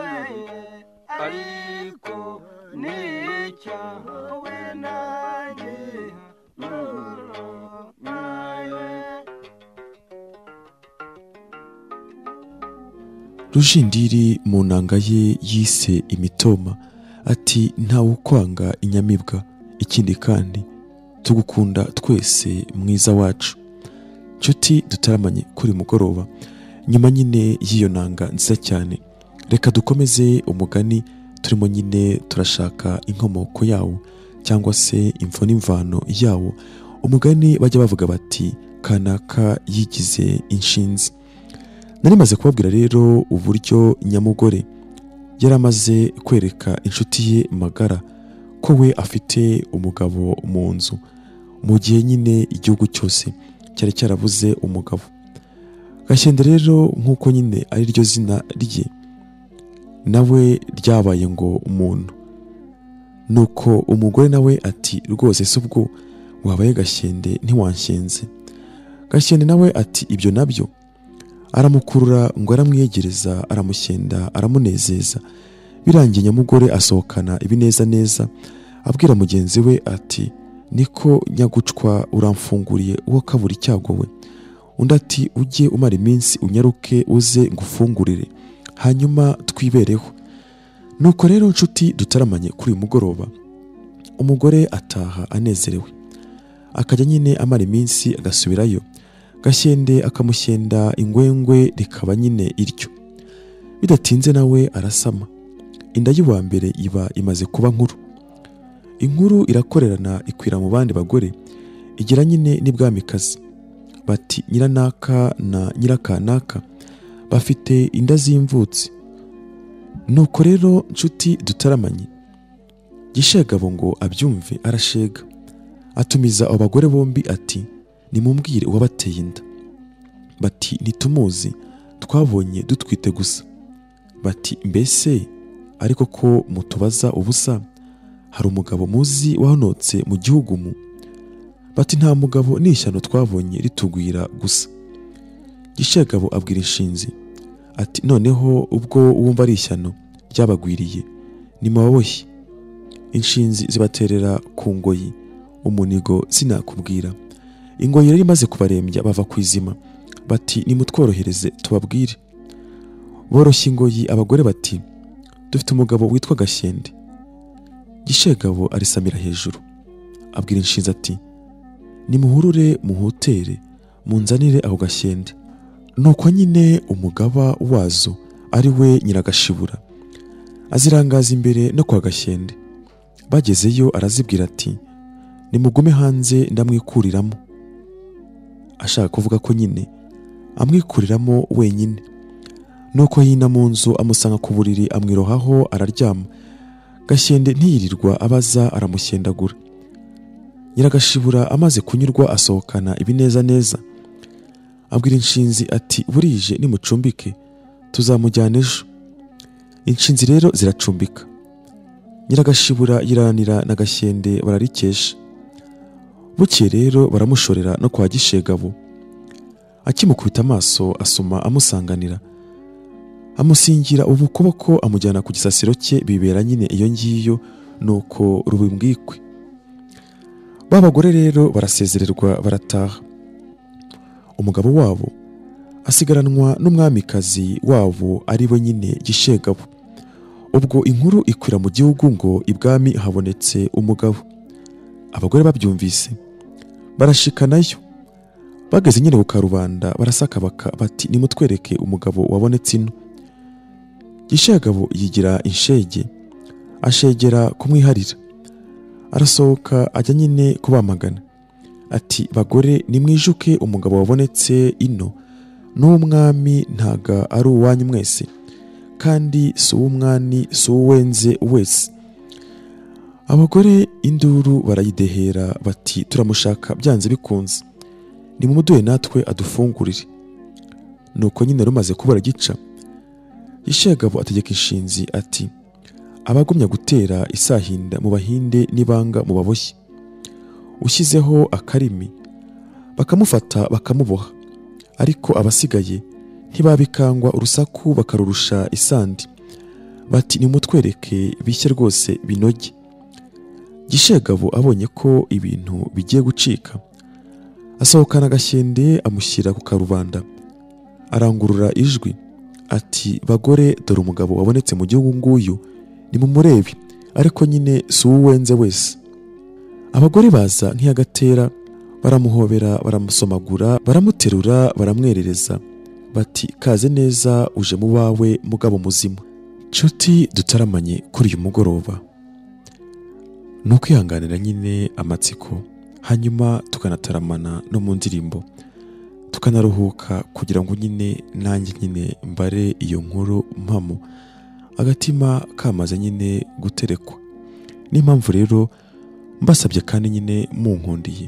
B: ariko n'icyawe nanjye
A: Rujindiri mu nanga ye yise imitoma ati ntawukwanga inyamibwa ikindi kandi tugukunda twese mwiza wacu. Nshuti dutaramanye kuri mugoroba nyuma nyine y'iyo nanga nziza cyane, reka dukomeze umugani turimo nyine turashaka inkomoko yawo cyangwa se imvo n'imvano yawo. Umugani bajya bavuga bati kanaka yigize inshinzi. Nari maze kubabwira rero uburyo nyamugore yari amaze kwereka inshuti ye magara ko we afite umugabo mu nzu, mu gihe nyine igihugu cyose cyari cyarabuze umugabo. Gashyende rero nk'uko nyine ari ryo zina rye, nawe ryabaye ngo Muntu. Nuko umugore nawe ati rwose se ubwo wabaye Gashyende ntiwanshenze. Gashyende nawe ati ibyo nabyo. Aramukurura ngo aramwiyegereza, aramushyenda, aramunezeza. Birangiye nyamugore asohokana ibineza neza, abwira mugenzi we ati niko nyagucwa uramfunguriye uwo kabura icyago we. Undi ati ujye umara iminsi unyaruke uze ngufungurire hanyuma twibereho. Nuko rero nshuti dutaramanye kuri uyu mugoroba, umugore ataha anezerewe, akajya nyine amara iminsi agasubirayo. Gashyende akamushyenda ingwengwe rikaba nyine iryo. Bidatinze nawe arasama, inda y'uwa mbere iba imaze kuba nkuru. Inkuru irakorerana ikwira mu bandi bagore, igira nyine n'ibwamikazi. Bati nyiranaka na nyirakanaka bafite inda z'imvutsi. Nuko rero nshuti dutaramanye, Gishegabo ngo abyumve arashega, atumiza abo bagore bombi ati nimumbwire uwabateye inda. Bati ntitumuzi, twabonye dutwite gusa. Bati mbese ariko ko mutubaza ubusa, hari umugabo muzi wahonotse mu gihugu mu? bati nta mugabo n'ishyano twabonye ritugwira gusa. Gishegabo abwira Inshinzi ati noneho ubwo wumva ari ishyano ryabagwiriye nimubaboshye. Inshinzi zibaterera ku ngoyi, umunigo sinakubwira. Ingoyi yari imaze kubarembya bava ku izima, bati nimutworohereze tubabwire. Boroshye ingoyi, abagore bati dufite umugabo witwa Gashyende. Gishegabo arisamira hejuru abwira Inshinzi ati nimuhurure muhutere munzanire aho Gashyende. Nuko nyine umugaba wazo ari we Nyiragashibura azirangaza imbere no kwa Gashyende. Bagezeyo arazibwira ati nimugume hanze ndamwikuriramo. Ashaka kuvuga ko nyine amwikuriramo wenyine. Nuko yina mu nzu amusanga ku buriri amwirohaho araryama. Gashyende ntiyirirwa abaza aramushyendagura. Nyiragashibura amaze kunyurwa asohokana ibineza neza. Abwira Inshinzi ati burije nimucumbike tuzamujyana ejo. Inshinzi rero ziracumbika. Nyiragashibura yiranira na Gashyende bararikesha. Bukeye rero baramushorera no kwa Gishegabo. Akimukubita amaso asoma amusanganira, amusingira ubukoboko amujyana ku gisasiro cye, bibera nyine iyo ngiyo, nuko rubimbwikwe. Babagore rero barasezererwa barataha. Umugabo wabo asigaranwa n'umwamikazi wabo ari we nyine Gishegabo. Ubwo inkuru ikwira mu gihugu ngo ibwami habonetse umugabo. Abagore babyumvise barashikanayo. Bageze nyine ku karubanda barasakabaka bati nimutwereke umugabo wabonetse ino. Gishegabo yigira inshege ashegera kumwiharira. Arasohoka ajya nyine kubamagana ati bagore nimwijuke umugabo wabonetse ino n'umwami ntaga ari uwanyu mwese, kandi si uw'umwani si uwenze wese. Abagore induru barayidehera bati turamushaka byanze bikunze, nimumuduhe natwe adufungurire. Nuko nyine rumaze kubura gica, Gishegabo ategeka Inshinzi ati abagumya gutera isahinda mu bahinde nibanga mu baboshye. Ushyizeho akarimi bakamufata bakamuboha, ariko abasigaye ntibabikangwa urusaku bakarurusha isandi. Bati nimutwereke bishye rwose binoge. Gishegabo abonye ko ibintu bigiye gucika, asohokana Gashyende amushyira ku karubanda, arangurura ijwi ati bagore dore umugabo wabonetse mu gihugu nguyu, nimumurebe, ariko nyine si uwenze wese. Abagore baza nk'iyagatera baramuhobera baramusomagura baramuterura baramwerereza bati kaze neza uje mu bawe mugabo muzima. Nshuti dutaramanye kuri uyu mugoroba, ni ukwihanganira nyine amatsiko, hanyuma tukanataramana no mu ndirimbo, tukanaruhuka kugira ngo nyine nanjye nyine mbare iyo nkuru mpamo, agatima kamaze nyine guterekwa. N'impamvu rero mbasabye kandi nyine munkundiye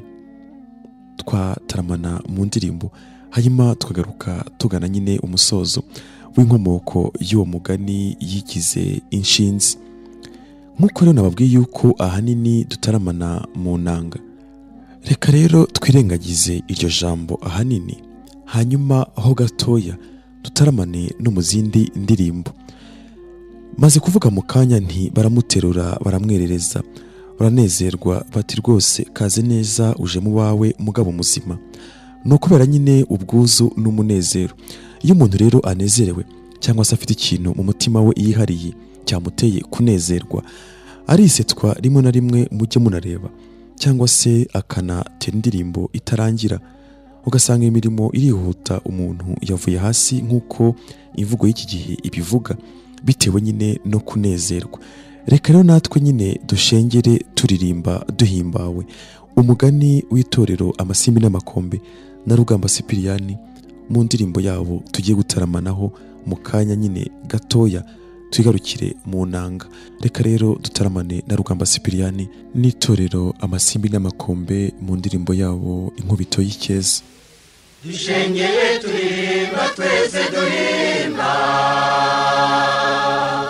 A: twataramana mu ndirimbo, hanyuma tukagaruka tugana nyine umusozo w'inkomoko y'uwo mugani Yigize Inshinzi. Nk'uko rero nababwiye yuko ahanini dutaramana mu nanga, reka rero twirengagize iryo jambo ahanini, hanyuma aho gatoya dutaramane no mu zindi ndirimbo. Maze kuvuga mu kanya nti baramuterura baramwerereza baranezerwa bati rwose kaze neza uje mu bawe mugabo muzima. No kubera nyine ubwuzu n'umunezero. Iyo umuntu rero anezerewe cyangwa se afite ikintu mu mutima we yihariye cyamuteye kunezerwa, arisetwa rimwe na rimwe mujye munareba, cyangwa se akanatera indirimbo itarangira, ugasanga imirimo irihuta, umuntu yavuye hasi nk'uko imvugo y'iki gihe ibivuga, bitewe nyine no kunezerwa. Reka rero natwe nyine dushengere turirimba duhimbawe umugani w'itorero Amasimbi n'Amakombe na Rugamba Sipiriyani mu ndirimbo yabo tugiye gutaramanaho mu kanya nyine gatoya, twigarukire mu nanga. Reka rero dutaramane na Rugamba Sipiriyani n'itorero Amasimbi n'Amakombe mu ndirimbo yabo Inkubito y'Icyeza.
D: Dushengeye turirimba twese duhimba,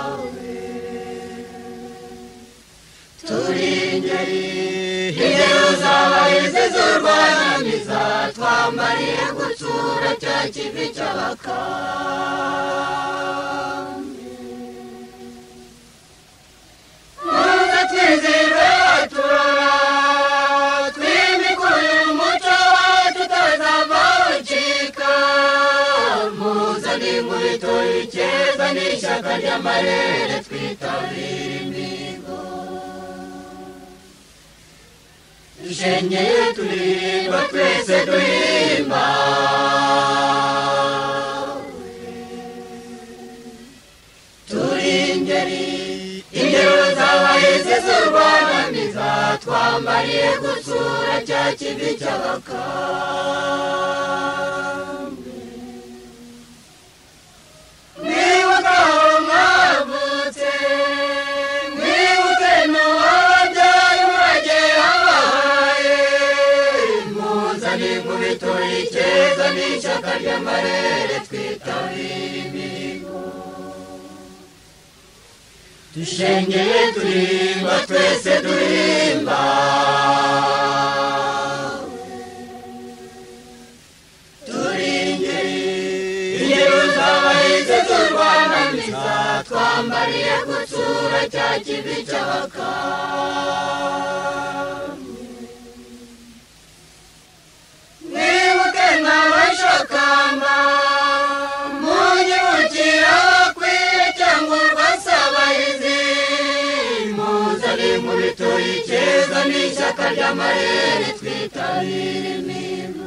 D: turi ingeri ingero z'abahizi z'urwanamiza twambariye gutsura cya kivi cy'abakambi muze twizihirwe turora twimikuye umuco wacu utazava ucika muzane inkubito y'icyeza n'ishyaka ry'amarere twitabire imihigo dushengeye turirimba twese duhimba turi ingero z'abahizi z'urwanamiza twambariye gutsura cya kivi cy'abakambi mwibuka aho mwavutse mwibuke n'uwabyaye umurage yabahaye muzane inkubito y'icyeza n'ishyaka ry'amarere twitabire imihigo dushengeye turirimba twese duhimba turi ingero z'abahizi z'urwanamiza twambariye gutsura cya kivi cy'abakambi mwibuke n'abashakamba munyibukira bakwiye cyangwa urwasabahizi muzane inkubito y'icyeza n'ishyaka ry'amarere twitabire imihigo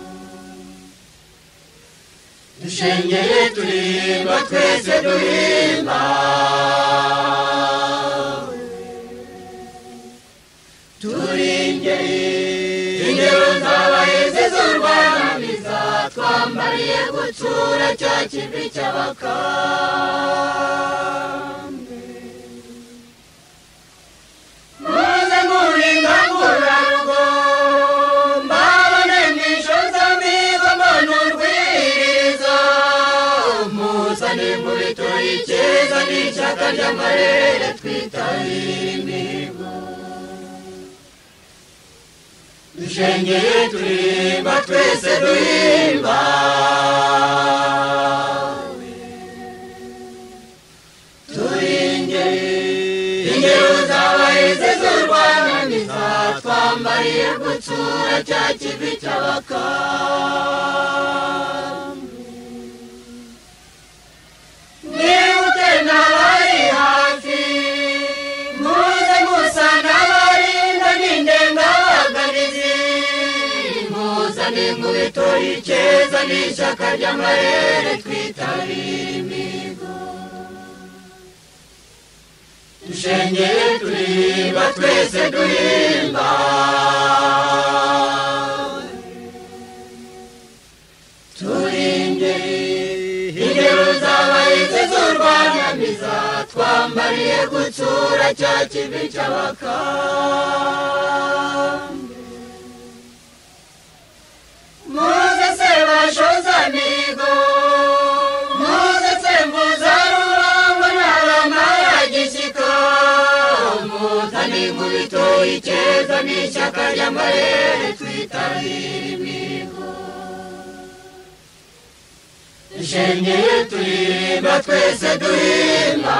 D: dushengeye turirimba twese duhimba turi ingero z'abahizi z'urwanamiza twambariye gutsura cya kivi cy'abakambi muze muringangurarugo mbabone mwisho z'amigo mbona urwiriza muzane inkubito y'icyeza n'ishyaka ry'amarere twitabire imihigo dushengeye turirimba twese duhimba turi ingero z'abahizi z'urwanamiza twambariye gutsura cya kivi cy'abakambi mwibuke n'abari hafi muze musa n'abarinda n'indengabaganizi muzane inkubito y'icyeza n'ishyaka ry'amarere twitabire imihigo dushengeye turirimba twese duhimba turi ingero z'abahizi z'urwanamiza twambariye gutsura cya kivi cy'abakambi muze se bashoza amigo muze se mbuza rurango n'abamaragishyika muzane inkubito y'icyeza n'ishyaka ry'amarere twitabire imihigo dushengeye turirimba twese duhimba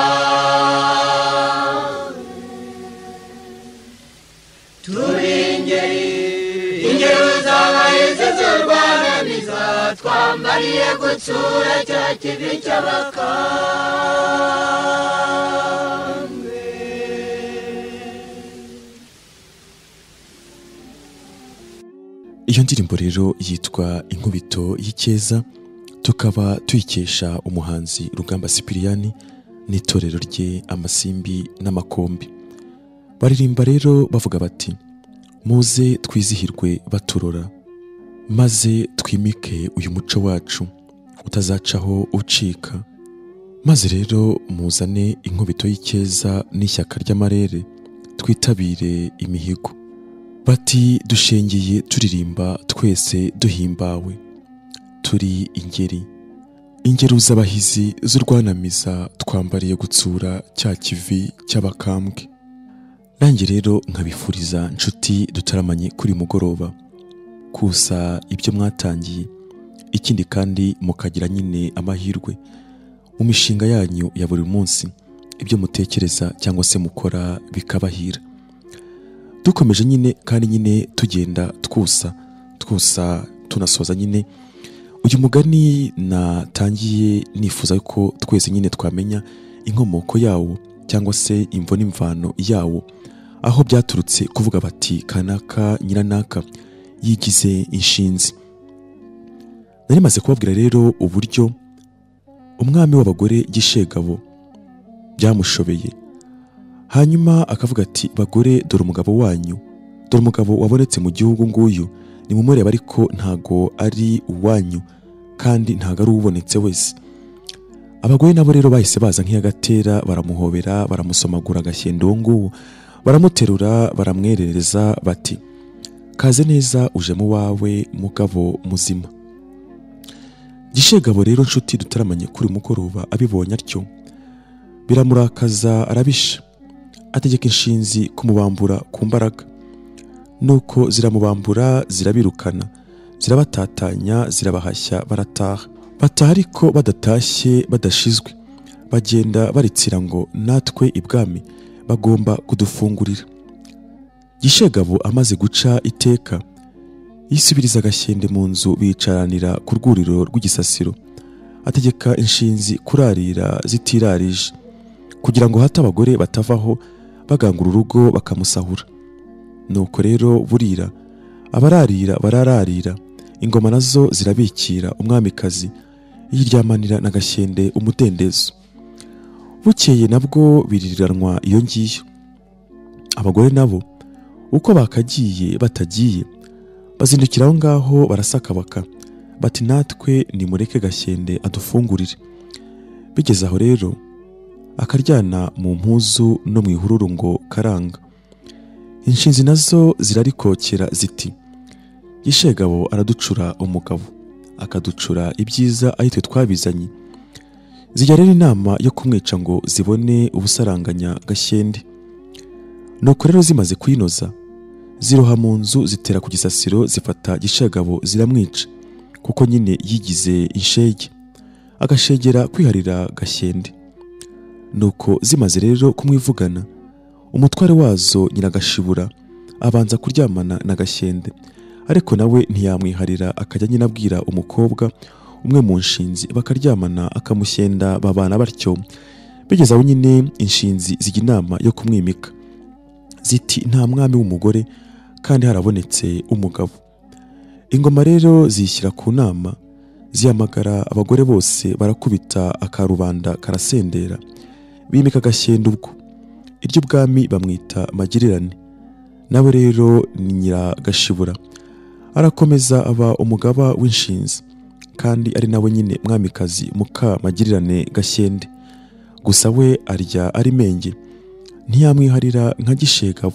D: turi ingero z'abahizi z'urwanamiza twambariye gutsura cya kivi cy'abakambi
A: iyo ndirimbo rero yitwa inkubito y'icyeza tukaba tuyikesha umuhanzi Rugamba Sipiriyani n'itorero rye Amasimbi n'Amakombi baririmba rero bavuga bati muze twizihirwe baturora maze twimike uyu muco wacu utazacaho ucika maze rero muzane inkubito y'icyeza n'ishyaka ry'amarere twitabire imihigo bati dushengeye turirimba twese duhimbawe turi ingero z'abahizi z'urwanamiza twambariye gutsura cya kivi cy'abakambwe nanjye rero nkabifuriza nshuti dutaramanye kuri mugoroba kusa ibyo mwatangiye, ikindi kandi mukagira nyine amahirwe mu mishinga yanyu ya buri munsi, ibyo mutekereza cyangwa se mukora bikabahira. Dukomeje nyine kandi nyine tugenda twusa tunasoza nyine uyu mugani natangiye nifuza ko twese nyine twamenya inkomoko yawo cyangwa se imvo n'imvano yawo, aho byaturutse kuvuga bati kanaka nyiranaka yigize inshinzi. Nari maze kubabwira rero uburyo umwami w'abagore Gishegabo byamushobeye, hanyuma akavuga ati bagore dore umugabo wanyu, dore umugabo wabonetse mu gihugu nguyu, ni mumureba ariko ntago ari uwanyu kandi ntago ari ubonetse wese. Abagore nabo rero bahise baza nk'iyagatera, baramuhobera, baramusomagura agashyendo uwo nguwo, baramuterura, baramwerereza bati kaze neza uje mu wawe mugabo muzima. Gishegabo rero nshuti dutaramanye kuri mugoroba abibonye atyo biramurakaza, arabisha, ategeka inshinzi kumubambura ku mbaraga. Nuko ziramubambura, zirabirukana, zirabatatanya, zirabahashya, barataha. Bataha ariko badatashye badashizwe, bagenda baritsira ngo natwe ibwami bagomba kudufungurira. Gishegabo amaze guca iteka yisubiriza agashyende mu nzu, bicaranira ku rwuriro rw'igisasiro, ategeka inshinzi kurarira zitirarije kugira ngo hato abagore batavaho bagangura urugo bakamusahura. Nuko rero burira abararira barararira, ingoma nazo zirabikira, umwamikazi yiryamanira n'agashyende umudendezo. Bukeye nabwo biriranwa iyo ngiyo. Abagore nabo uko bakagiye batagiye bazindukira aho ngaho barasakabaka bati natwe nimureke gashyende adufungurire. Bigeze aho rero akaryana mu mpuzu no mu ihururu ngo karanga. Inshinzi nazo zirarikokera ziti Gishegabo araducura umugabo, akaducura ibyiza ahitwe twabizanye. Zijya rero inama yo kumwica ngo zibone ubusaranganya gashyende. Nuko rero zimaze kuyinoza ziroha mu nzu, zitera ku gisasiro, zifata Gishegabo ziramwica, kuko nyine yigize inshege, agashegera kwiharira gashyende. Nuko zimaze rero kumwivugana, umutware wazo Nyiragashibura abanza kuryamana na gashyende, ariko nawe ntiyamwiharira, akajya nyine abwira umukobwa umwe mu nshinzi, bakaryamana akamushyenda, babana batyo. Bigeze aho nyine inshinzi zijya inama yo kumwimika, ziti nta mwami w'umugore kandi harabonetse umugabo. Ingoma rero zishyira ku nama, zihamagara abagore bose, barakubita, akarubanda karasendera, bimika gashyenda. Ubwo iry'ubwami bamwita Magirirane, nawe rero ni Nyiragashibura, arakomeza aba umugaba w'inshinzi, kandi ari nawe nyine mwamikazi muka Magirirane gashyende. Gusa we arya ari menge, ntiyamwiharira nka Gishegabo,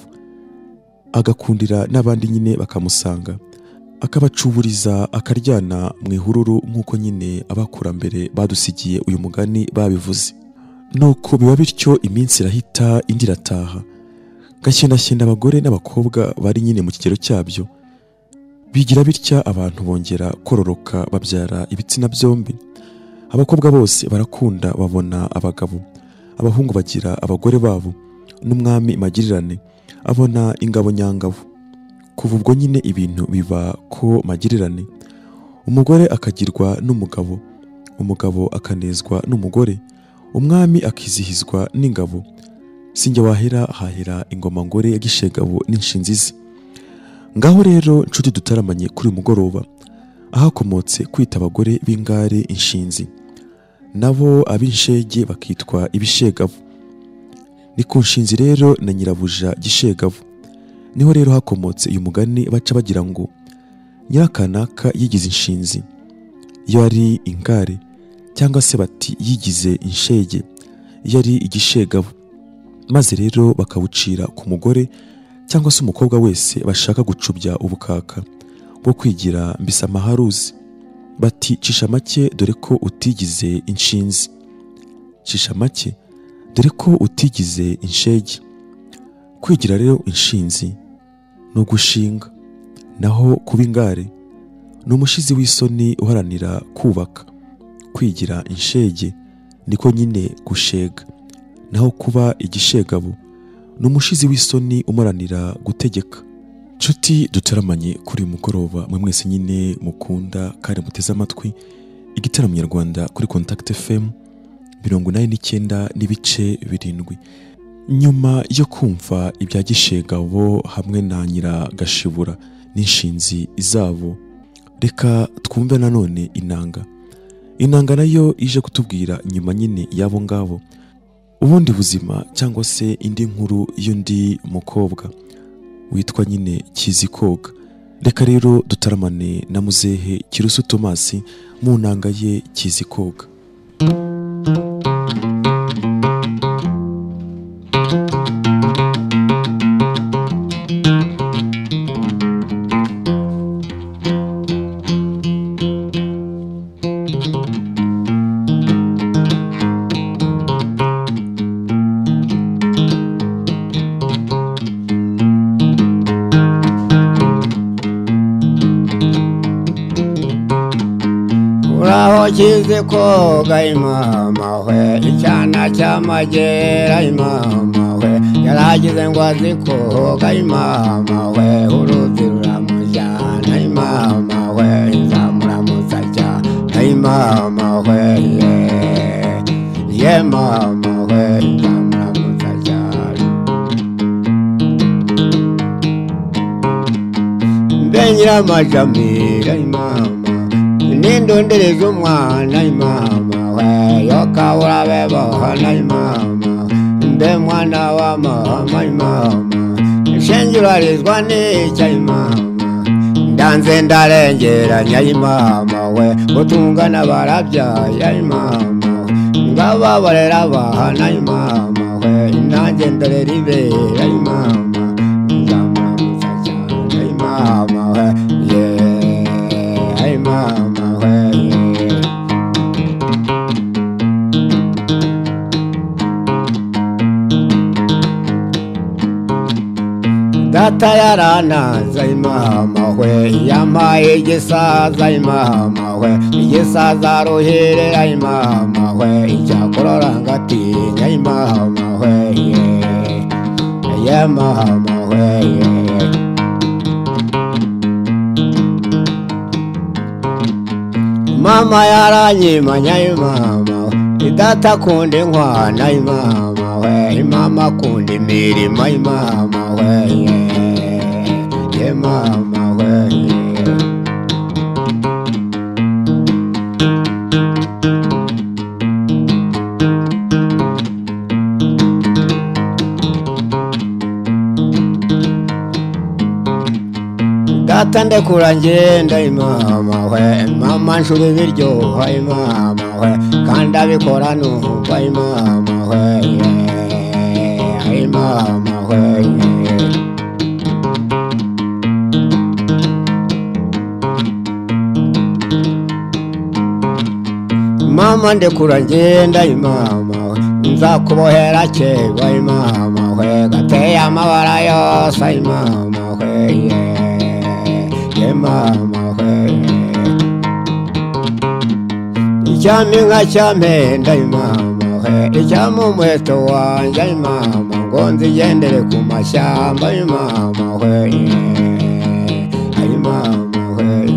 A: agakundira n'abandi nyine bakamusanga, akabacuburiza, akaryana mu ihururu nk'uko nyine abakurambere badusigiye uyu mugani babivuze. Nuko biba bityo, iminsi irahita indi irataha, gashyendashyenda abagore n'abakobwa bari nyine mu kigero cyabyo. Bigira bitya abantu bongera kororoka, babyara ibitsina byombi. Abakobwa bose barakunda, babona abagabo, abahungu bagira abagore babo, n'umwami Magirirane abona ingabo nyangabo. Kuva ubwo nyine ibintu biba ko Magirirane umugore akagirwa n'umugabo, umugabo akanezwa n'umugore, umwami akizihizwa n'ingabo. Sinjye wahera hahera ingoma ngore ya Gishegabo n'inshinzi ze. Ngaho rero nshuti dutaramanye kuri mugoroba, ahakomotse kwita abagore b'ingare inshinzi, nabo ab'inshege bakitwa ibishegabo. Ni ku nshinzi rero na nyirabuja Gishegabo niho rero hakomotse uyu mugani, baca bagira ngo Nyirakanaka yigize inshinzi, iyo ari ingare, cyangwa se bati yigize inshege, iyo ari igishegabo. Maze rero bakawucira ku mugore cyangwa se umukobwa wese bashaka gucubya ubukaka bwo kwigira mbisa amaharuzi, bati cisha make dore ko utigize inshinzi, cisha make dore ko utigize inshege. Kwigira rero inshinzi no gushinga, naho kuba ingare ni umushizi w'isoni uharanira kubaka. Kwigira inshege niko nyine gushega, naho kuba igishegabo ni umushizi w'isoni umuranira gutegeka. Nshuti dutaramanye kuri uyu mugoroba, mwe mwese nyine mukunda kandi muteze amatwi Igitaramo Nyarwanda kuri Contact FM 89.7. Nyuma yo kumva ibya gishegabo hamwe na nyiragashibura n'inshinzi zabo, reka twumve nanone inanga. Inanga nayo ije kutubwira nyuma nyine yabo ngabo ubundi buzima cyangwa se indi nkuru y'undi mukobwa witwa nyine Kizi koga. Reka rero dutaramane na muzehe Kirusu Tomasi mu nanga ye Kizi koga.
E: Yigize koga imama we, icyana cy'amagera imama we, yaragize ngo azi koga imama we, uruzi ruramujyana imama we, nzamuramutsa cyane imama we, ye mama we, nzamuramutsa cyane. Mbe nyiramajamira imama nindondereza umwana imama we, yokabura bebohana imama, mbe mwana wa mama imama, nshengurarizwa n'icya imama, ndanze ndarengeranya imama we, gutungana barabyaye imama, ngababarera abana imama we, nanjye ndorera ibera imama, nzamuramutsa cyane imama we, imama. Data yaranaza imama we, yamaye igisaza imama we, igisaza ruherera imama we, icyakorora ngatinya imama we, ye mama we. Mama yaranyimanya imama, data kundi nkwana imama we, mama kundi mirima imama we, ye mama we. Data ndekura ngenda imama we, mama nshura ibiryoha imama we, kandi abikora numva imama we, imama we. Mama ndekura ngenda imama we, nzakubohera kegwa imama we, gateye amabara yose imama we, mama we. Icyaminka cyampenda imama we, icyamumweto wanjye imama, ngo nzigendere ku mashyamba imama we, imama we,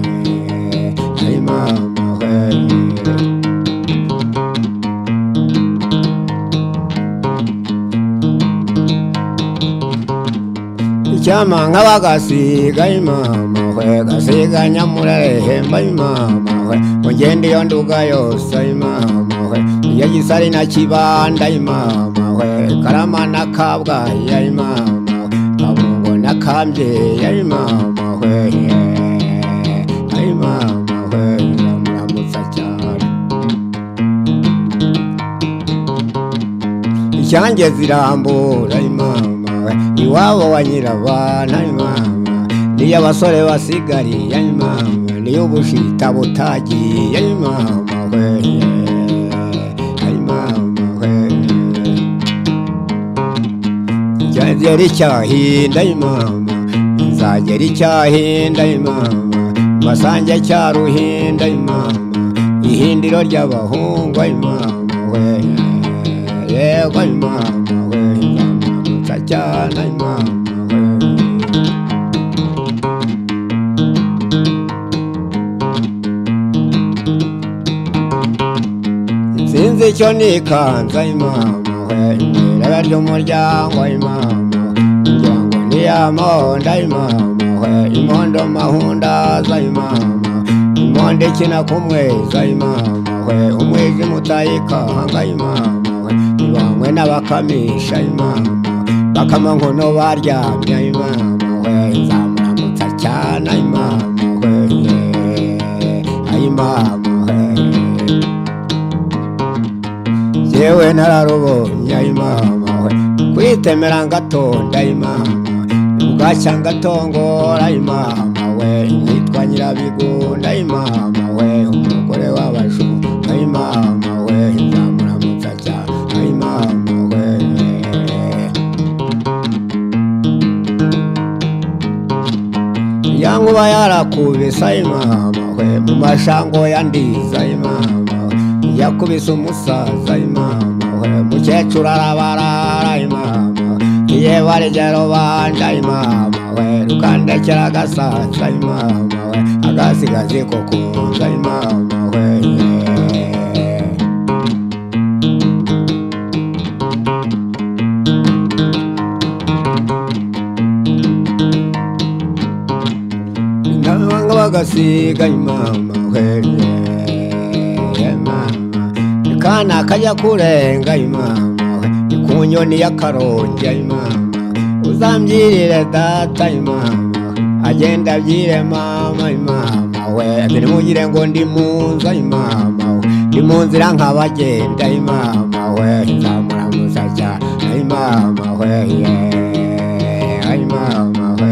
E: imama we. Icyama nk'abagasiga imama we, gasiga nyamurehemba imama we, mugende iyo nduga yose imama we, iyo gisari na kibanda imama we, karama na kabwaya imama we, kabungo na kambyeya imama we, imama we, muramutsa cyane. Icyange zirambura imama we, iwabo wa nyirabana imama, niyo abasore basigariye imama, niyo ubushita butagiye imama we, imama we. ngezera icyahinda imama nzagera icyahinda imama masange cyaruhinda imama ihindiro ry'abahungu imama we yego imama we nzamutsa cyane imama we sinzi icyo nikanza imama we irebe ry'umuryango imama umuryango niyamonda imama we imondo mahundaza imama imondo ikina kumweza imama we umwijima utayikanga imama we ibanywe n'abakamisha imama bakama nkono baryamye imama we nzamuramutsa cyane imama we imama we yewe nararubonye imama we kwitemera ngatonda imama bwacya ngatongora imama we nitwa nyirabigunda imama we umugore w'abajumba imama we nzamuramutsa cyane imama we ya Nkuba yarakubisa imama we mu mashango yandiza imama yakubise umusaza imama we mukecuru arabarara imama iye barigero banda imama we rukandekera agasaza imama we agasigazi ko kunza imama we bagasiga imama we kana kajya kurenga imama we ikunyoni y'akarongi imama uzambyirire data imama agenda abyire mama imama we ntimugire ngo ndi munza imama we ndi mu nzira nk'abagenda imama we nzamuramutsa cyane imama we imama we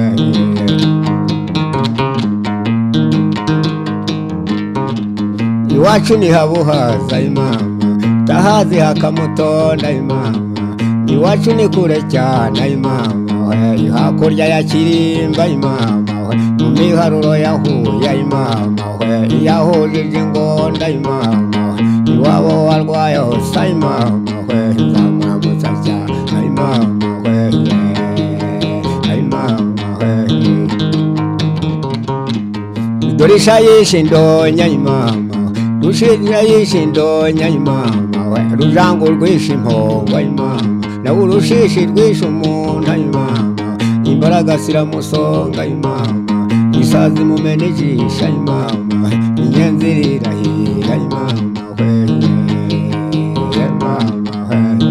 E: iwacu ni habuhaza imama tahazi hakamutonda imama iwacu ni kure cyane imama we hakurya ya Kirimba imama we mu miharuro yahuye imama we yahujije ingonda imama we iwabo warwaye hose imama we nzamuramutsa cyane imama we imama we dorisha yishindonya imama rushira yishindonya imama we rujango rwisha impongo imama nawe urushishi rwisha umuntu imama imbaraga ziramusonga imama isazi mumena ijisha imama inyenzi rirahira imama we imama we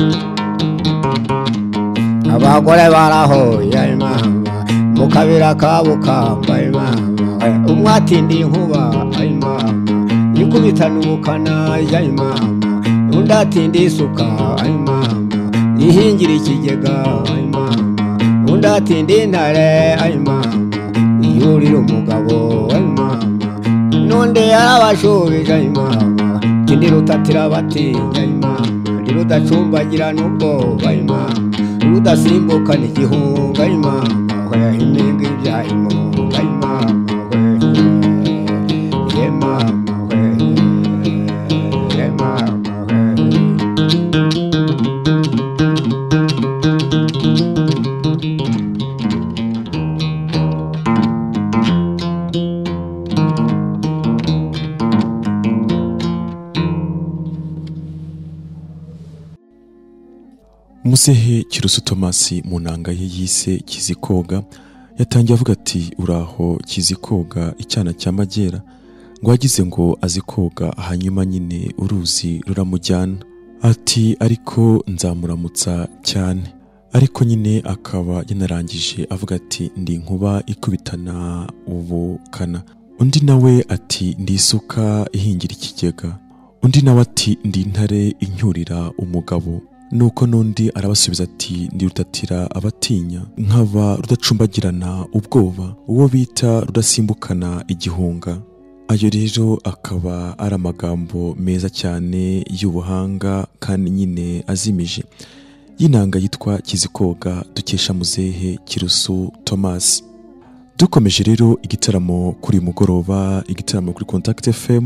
E: abagore barahoya imama mu kabira ka Bukamba imama we umwatindiye inkuba imama ikubitana ubukana ya imama undi atindiye isuka imama ihingira ikigega imama undi atindiye intare imama yurira umugabo imama n'undi yarabashubije imama tindi rutatira batinya imama ndi rudacumbagira n'ubwoba imama rudasimbukana igihunga imama we impinga ibya imunga imama we imama
A: Musehe Kirusu Tomasi mu nanga ye yise Kizikoga yatangiye avuga ati uraho Kizikoga icyana cya Magera ngo agize ngo azikoga hanyuma nyine uruzi ruramujyana ati ariko nzamuramutsa cyane ariko nyine akaba yanarangije avuga ati ndi Nkuba ikubitana ubukana undi nawe ati ndi isuka ihingira ikigega undi nawe ati ndi intare incyurira umugabo nuko nundi arabasubiza ati ndi rutatira abatinya nkaba rudacumbagirana ubwoba uwo bita rudasimbukana igihunga. Ayo rero akaba ari amagambo meza cyane y'ubuhanga kandi nyine azimije y'inanga yitwa Kizikoga dukesha muzehe Kirusu Thomas. Dukomeje rero igitaramo kuri mugoroba, igitaramo kuri Contact FM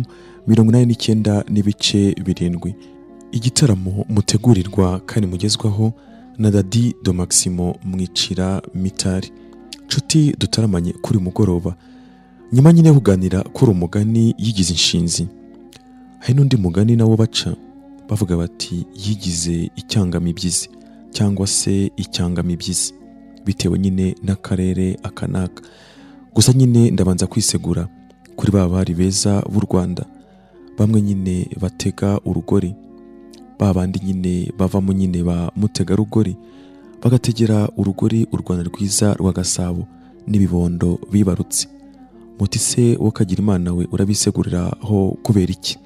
A: 89.7. Igitaramo mutegurirwa kandi mugezwaho na Dady do Maximo Mwicira-Mitali. Nshuti dutaramanye kuri mugoroba, nyuma nyine kuganira kuri umugani Yigize Inshinzi, hari n'undi mugani nawo baca bavuga bati Yigize Icyangamibyizi cyangwa se Icyangamibyizi, bitewe nyine n'akarere akanaka. Gusa nyine ndabanza kwisegura kuri bari beza b'u Rwanda, bamwe nyine batega urugori, babandi nyine bavamo nyine ba mutegarugori, bagategera urugori u Rwanda rwiza rwa Gasabo n'ibibondo bibarutse. Muti se wo kagira Imana we urabiseguriraho kubera iki?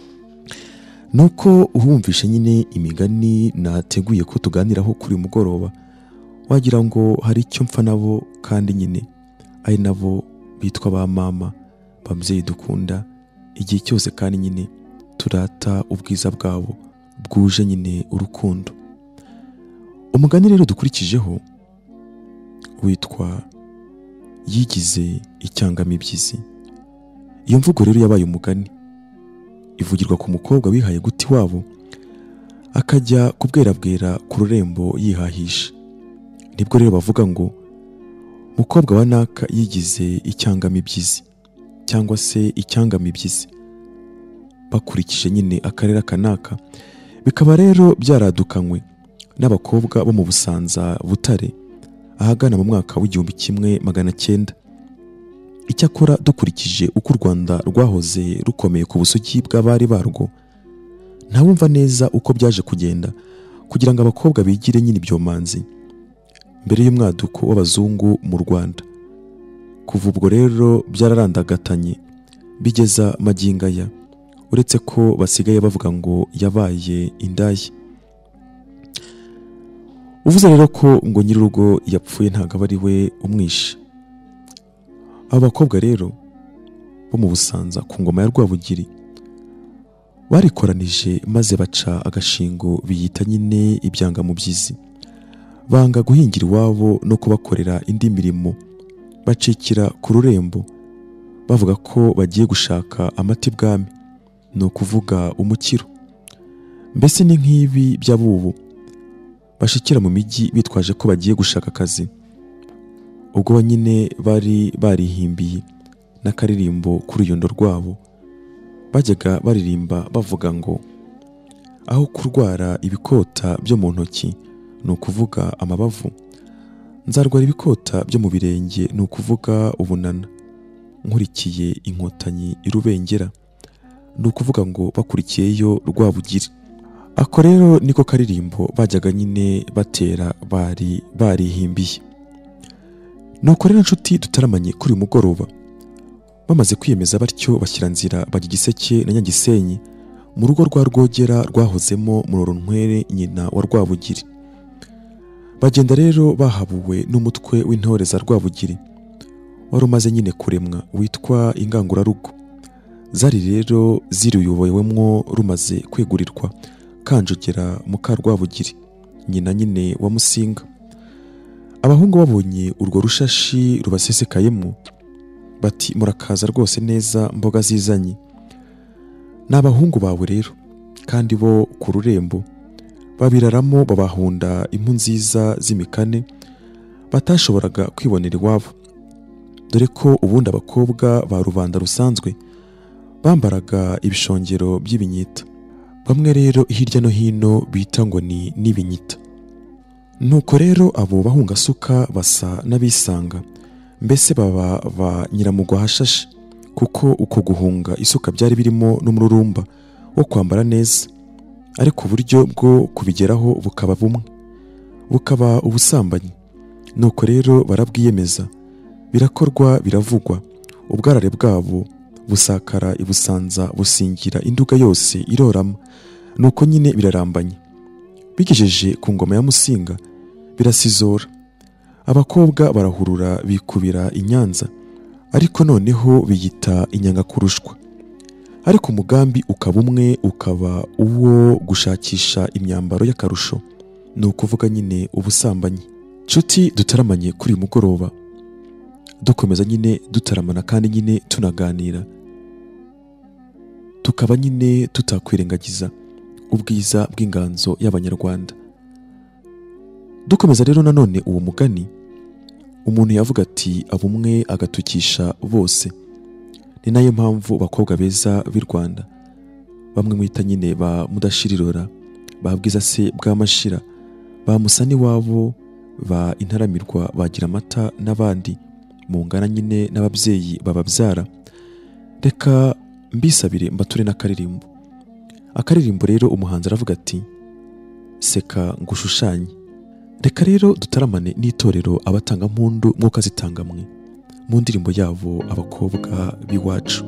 A: Nuko uhumvisha nyine imigani nateguye ko tuganiraho kuri mugoroba, wagira ngo hari icyo mpfa nabo, kandi nyine ari nabo bitwa ba mama, babyeyi dukunda igihe cyose, kandi nyine turata ubwiza bwabo bwuje nyine urukundo. Umugani rero dukurikijeho witwa Yigize Icyangamibyizi. Iyo mvugo rero yabaye umugani, ivugirwa ku mukobwa wihaye guti wabo akajya kubwerabwera ku rurembo yihahisha. Nibwo rero bavuga ngo mukobwa wa naka yigize icyangamibyizi cyangwa se icyangamibyizi, bakurikije nyine akarere kanaka. Bikaba rero byaradukanywe n'abakobwa bo mu Busanza Butare ahagana mu mwaka w'1900. Icyakora dukurikije uko u Rwanda rwahoze rukomeye ku busugi bw'abari barwo, ntawumva neza uko byaje kugenda kugira ngo abakobwa bigire nyine ibyomanzi mbere y'umwaduko w'abazungu mu Rwanda. Kuva ubwo rero byararandagatanye bigeza magingo aya, uretse ko basigaye bavuga ngo yabaye indaya. Uvuze rero ko ngo nyir'urugo yapfuye ntabwo aba ari we umwishe. Abakobwa rero bo mu Busanza ku ngoma ya Rwabugiri barikoranije maze baca agashingo biyita nyine ibyangamubyizi, banga guhingira iwabo no kubakorera indi mirimo, bacikira ku rurembo bavuga ko bagiye gushaka amata ibwami, ni ukuvuga umukiro. Mbese ni nk'ibi by'abubu bashikira mu mijyi bitwaje ko bagiye gushaka akazi. Ubwo nyine bari barihimbiye n'akaririmbo ku ruyondo rwabo, bajyaga baririmba bavuga ngo aho kurwara ibikota byo mu ntoki, ni ukuvuga amabavu, nzarwara ibikota byo mu birenge, ni ukuvuga ubunana, nkurikiye inkotanyi irubengera, ni ukuvuga ngo bakurikiyeyo Rwabugiri. Ako rero niko karirimbo bajyaga nyine batera bari barihimbiye. Nuko rero nshuti dutaramanye kuri mugoroba, bamaze kwiyemeza batyo bashyira nzira bajya Giseke na Nyagisenyi mu rugo rwa Rwogera rwahozemo Murorunkwere nyina wa Rwabugiri. Bagenda rero bahabuwe n'umutwe w'intore za Rwabugiri wari umaze nyine kuremwa witwa Ingangurarugo. Zari rero ziruyobowemwo rumaze kwegurirwa Kanjogera muka Rwabugiri nyina nyine wa Musinga. Abahungu babonye urwo rushashi rubasesekayemo bati murakaza rwose neza mboga zizanye. N'abahungu bawe rero, kandi bo ku rurembo babiraramo babahunda impu nziza z'imikane batashoboraga kwibonera iwabo, dore ko ubundi abakobwa ba rubanda rusanzwe bambaraga ibishongero by'ibinyita, bamwe rero hirya no hino bita ngo ni n'ibinyita. Nuko rero abo bahungasuka basa n'abisanga, mbese baba ba nyiramugwa hashashe, kuko uko guhunga isuka byari birimo n'umururumba wo kwambara neza, ariko uburyo bwo kubigeraho bukaba bumwe, bukaba ubusambanyi. Nuko rero barabwiyemeza, birakorwa biravugwa, ubwarare bwabo busakara ibusanza busingira induga yose irorama. Nuko nyine birarambanye, bigejeje ku ngoma ya Musinga birasizora. Abakobwa barahurura bikubira i Nyanza, ariko noneho biyita inyangakurushwa. Ariko umugambi ukaba umwe, ukaba uwo gushakisha imyambaro y'akarusho ni ukuvuga nyine ubusambanyi. Nshuti dutaramanye kuri mugoroba, dukomeza nyine dutaramana kandi nyine tunaganira, tukaba nyine tutakwirengagiza ubwiza bw'inganzo y'Abanyarwanda. Dukomeza rero nanone uwo mugani, umuntu yavuga ati abumwe agatukisha bose. Ni nayo mpamvu bakobwa beza b'i Rwanda bamwe mwita nyine ba Mudashirirora, ba Bwiza se bwa Mashira, ba Musani wabo, ba Intaramirwa, bagira amata n'abandi mungana nyine n'ababyeyi bababyara. Reka mbisabire mbature n'akaririmbo. Akaririmbo rero umuhanzi aravuga ati seka ngushushanye. Reka rero dutaramane n'itorero abatanga mpundu mwuka zitanga mwe mu ndirimbo yabo abakobwa b'iwacu.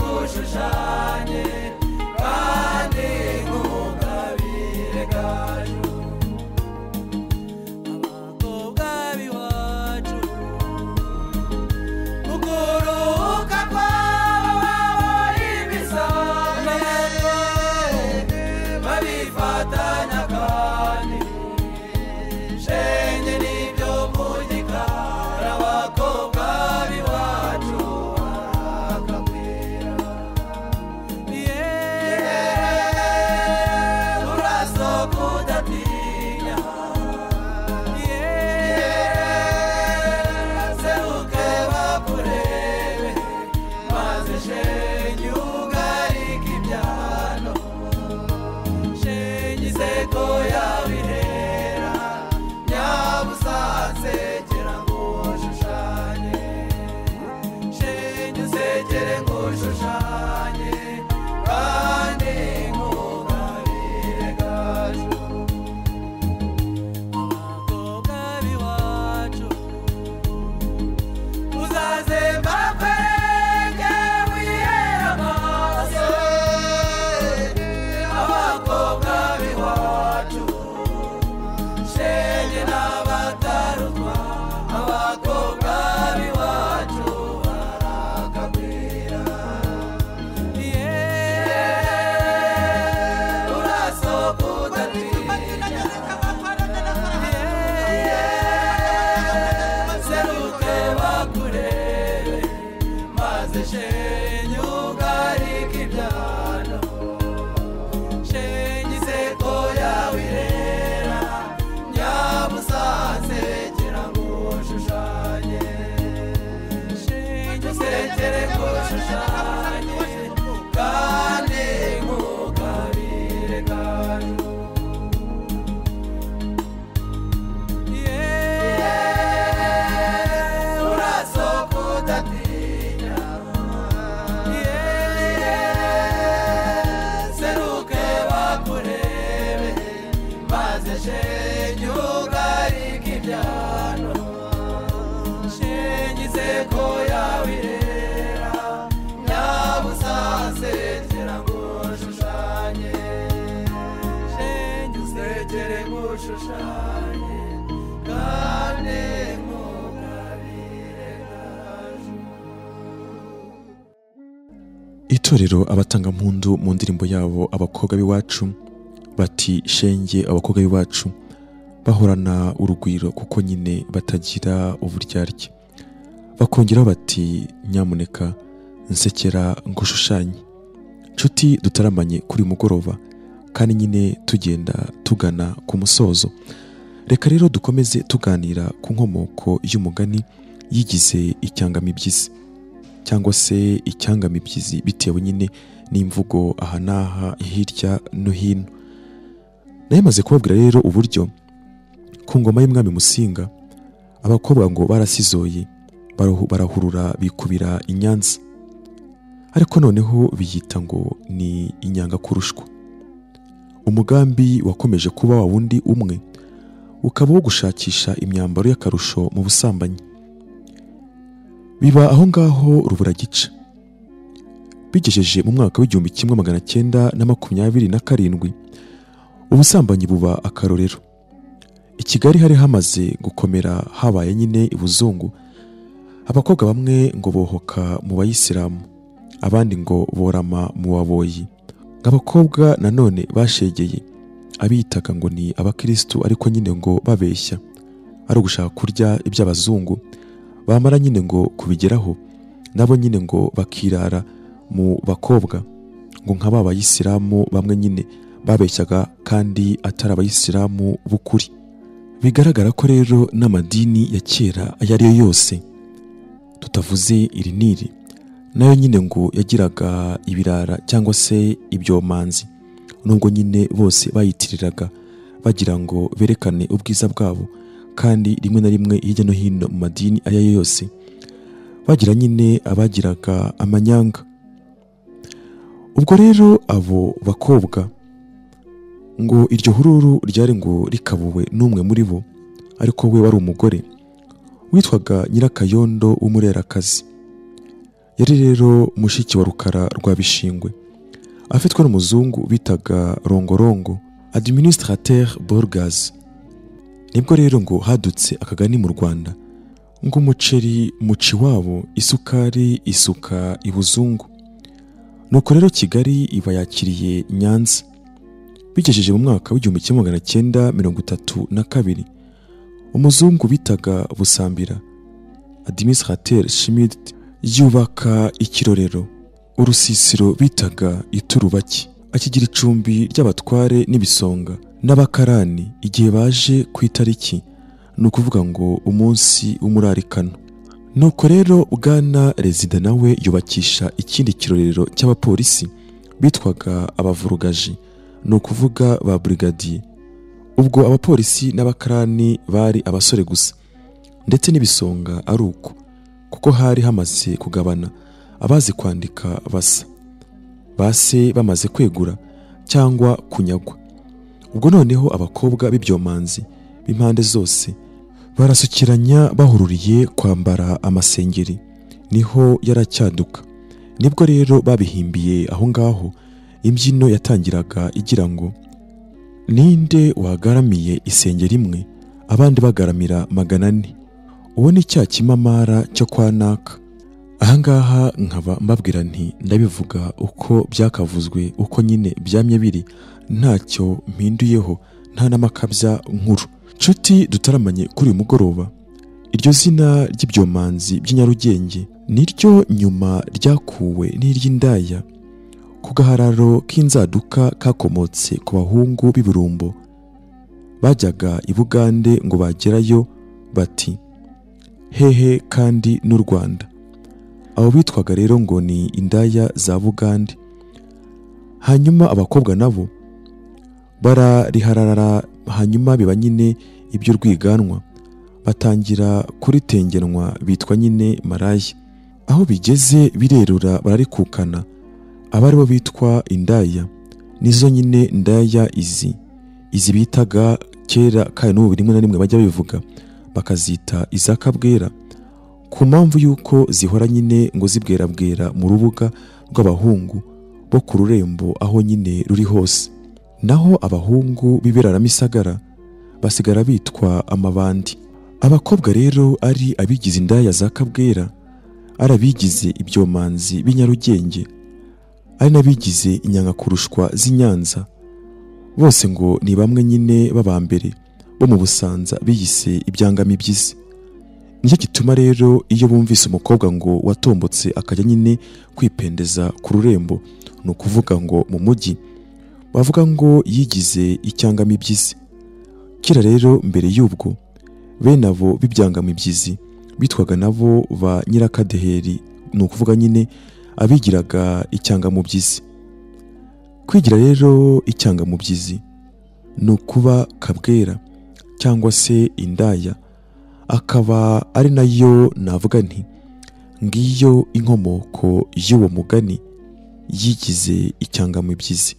D: Ngushushanye kandi nkugabire gaju.
A: Itorero abatangampundu mu ndirimbo yabo abakobwa b'iwacu bati shenge abakobwa b'iwacu bahorana urugwiro kuko nyine batagira uburyarya. Bakongeraho bati nyamuneka nsekera ngushushanye. Nshuti dutaramanye kuri mugoroba kandi nyine tugenda tugana ku musozo. Reka rero dukomeze tuganira ku nkomoko y'umugani yigize icyangamibyizi cyangwa se icyangamibyizi bitewe nyine n'imvugo aha n'aha hirya no hino. Naye maze kubabwira rero uburyo ku ngoma y'umwami Musinga abakobwa ngo barasizoye barahurura bikubira inyanza, ariko noneho biyita ngo ni inyanga kurushwa. Umugambi wakomeje kuba wa wundi umwe ukaba wo gushakisha imyambaro y'akarusho mu busambanyi. Biba aho ngaho rubura gica. Bigejeje mu mwaka w'1927 ubusambanyi buba akarorero. I Kigali hari hamaze gukomera habaye nyine ibuzungu. Abakobwa bamwe ngo bohoka mu bayisilamu, abandi ngo borama mu baboyi. Abakobwa nanone bashegeye abitaga ngo ni abakristo, ariko nyine ngo babeshya ari ugushaka kurya iby'abazungu. Bamara nyine ngo kubigeraho nabo nyine ngo bakirara mu bakobwa ngo nk'aba bayisilamu bamwe nyine babeshyaga kandi atari abayisilamu b'ukuri. Bigaragara ko rero n'amadini ya kera ayo ari yo yose, tutavuze iri n'iri, nayo nyine ngo yagiraga ibirara cyangwa se ibyomanzi, nubwo nyine bose bayitiriraga bagira ngo berekane ubwiza bwabo, kandi rimwe na rimwe hirya no hino mu madini ayo yose bagira nyine abagiraga amanyanga. Ubwo rero abo bakobwa ngo iryo hururu ryari ngo rikabuwe n'umwe muri bo, ariko we wari umugore witwaga Nyirakayondo w'umurerakazi. Yari rero mushiki wa Rukara rwa Bishingwe, afitwe n'umuzungu bitaga Rongorongo, administrateur Borgas. Nibwo rero ngo hadutse akagani mu Rwanda ngo umuceri muci wabo, isukari isuka ibuzungu. Nuko rero Kigali iba yakiriye Nyanza. Bigejeje mu mwaka w'1932 umuzungu bitaga Busambira, administrateur Schmidt, yubaka ikirorero, urusisiro bitaga Iturubaki, akigira icumbi ry'abatware n'ibisonga n'abakarani igihe baje ku itariki, ni ukuvuga ngo umunsi w'umurarikano. Nuko rero Bwana Rezida nawe yubakisha ikindi kirorero cy'abapolisi bitwaga abavurugaji, ni ukuvuga ba brigadier. Ubwo abapolisi n'abakarani bari abasore gusa, ndetse n'ibisonga ari uko, kuko hari hamaze kugabana abazi kwandika base bamaze kwegura cyangwa kunyagwa. Ubwo noneho abakobwa b'ibyomanzi b'impande zose barasukiranya bahururiye kwambara amasengeri, niho yaracyaduka. Nibwo rero babihimbiye aho ngaho imbyino yatangiraga igira ngo ninde wagaramiye isengeri imwe abandi bagaramira 400. Uwo ni cya kimamara cyo kwa naka. Ahangaha nkaba mbabwira nti ndabivuga uko byakavuzwe, uko nyine byamye biri, ntacyo mpinduyeho, nta namakabya nkuru. Nshuti dutaramanye kuri uyu mugoroba, iryo zina ry'ibyomanzi by'inyarugenge niryo nyuma ryakuwe n'iry'indaya ku gahararo k'inzaduka kakomotse ku bahungu b'ibirumbo bajyaga i Bugande ngo bagerayo bati hehe kandi n'u Rwanda. Abo bitwaga rero ngo ni indaya za Bugande. Hanyuma abakobwa nabo barariharara, hanyuma biba nyine iby'urwiganwa, batangira kuritengenwa bitwa nyine maraya. Aho bigeze birerura bararikukana, abari bo bitwa indaya nizo nyine indaya izi bitaga kera kandi n'ubu rimwe na rimwe bajya bivuga bakazita izakabwera, ku mpamvu yuko zihora nyine ngo zibwerabwera mu rubuga rw'abahungu bo ku rurembo aho nyine ruri hose. Naho abahungu b'ibiraramisagara basigara bitwa amabandi. Abakobwa rero ari abigize indaya za kabwera, ari abigize ibyomanzi b'inyarugenge, ari n'abigize inyangakurushwa z'Inyanza, bose ngo ni bamwe nyine b'abambere bo mu Busanza biyise Ibyangamibyizi. Nicyo gituma rero iyo bumvise umukobwa ngo watombotse akajya nyine kwipendeza ku rurembo, ni ukuvuga ngo mu mujyi, bavuga ngo yigize icyangamibyizi. Kera rero mbere y'ubwo bene abo b'ibyangamibyizi bitwaga nabo ba Nyirakadeheri, ni ukuvuga nyine abigiraga icyangamubyizi. Kwigira rero icyangamubyizi ni ukuba kabwera cyangwa se indaya, akaba ari nayo navuga nti ngiyo inkomoko y'uwo mugani yigize icyangamubyizi.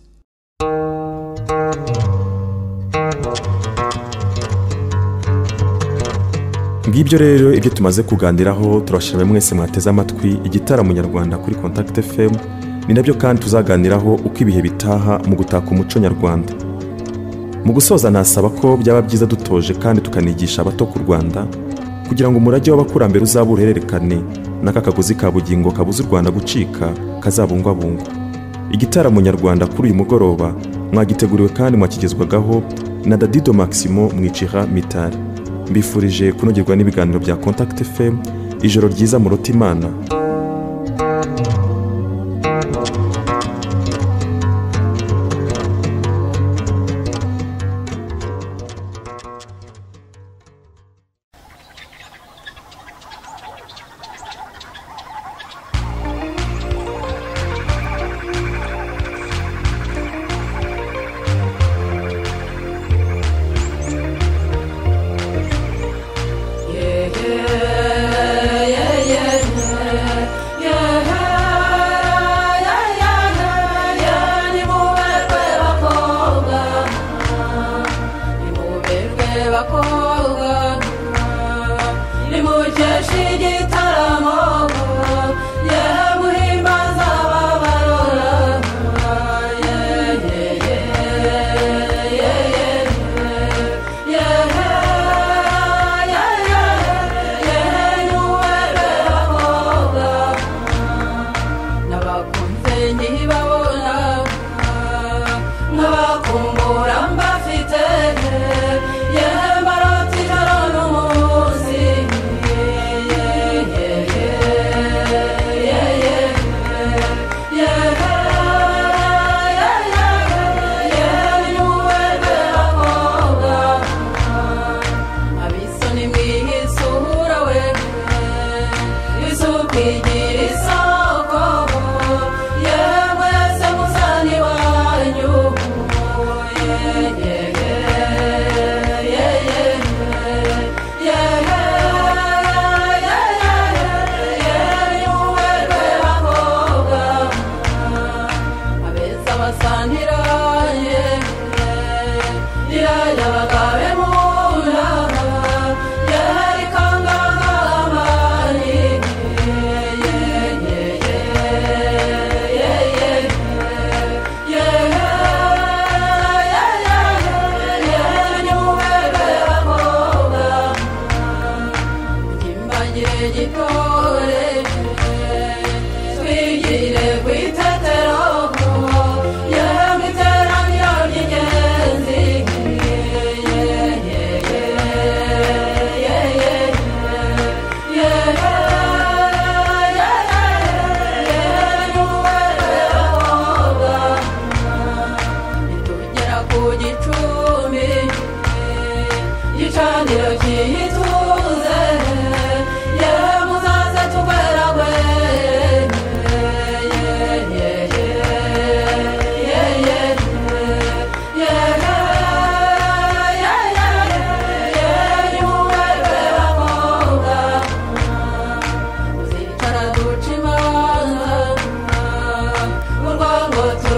A: Ngibyo rero ibyo tumaze kuganiraho. Turashimira mwese mwateze amatwi Igitaramo nyarwanda kuri Contact FM. Ni nabyo kandi tuzaganiraho uko ibihe bitaha mu gutaka umuco nyarwanda. Mu gusoza nasaba ko byaba byiza dutoje kandi tukanigisha abato ku Rwanda, kugira ngo umurage w'abakurambere uzaba uruhererekane n'aka kagozi ka bugingo kabuza u Rwanda gucika kazabungwabungwa. Igitaramo nyarwanda kuri uyu mugoroba mwagiteguriwe kandi mwakigezwagaho na Dady Maximo Mwicira-Mitali. Mbifurije kunogerwa n'ibiganiro bya Contact FM. Ijoro ryiza murota Imana.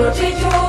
F: cy'igihugu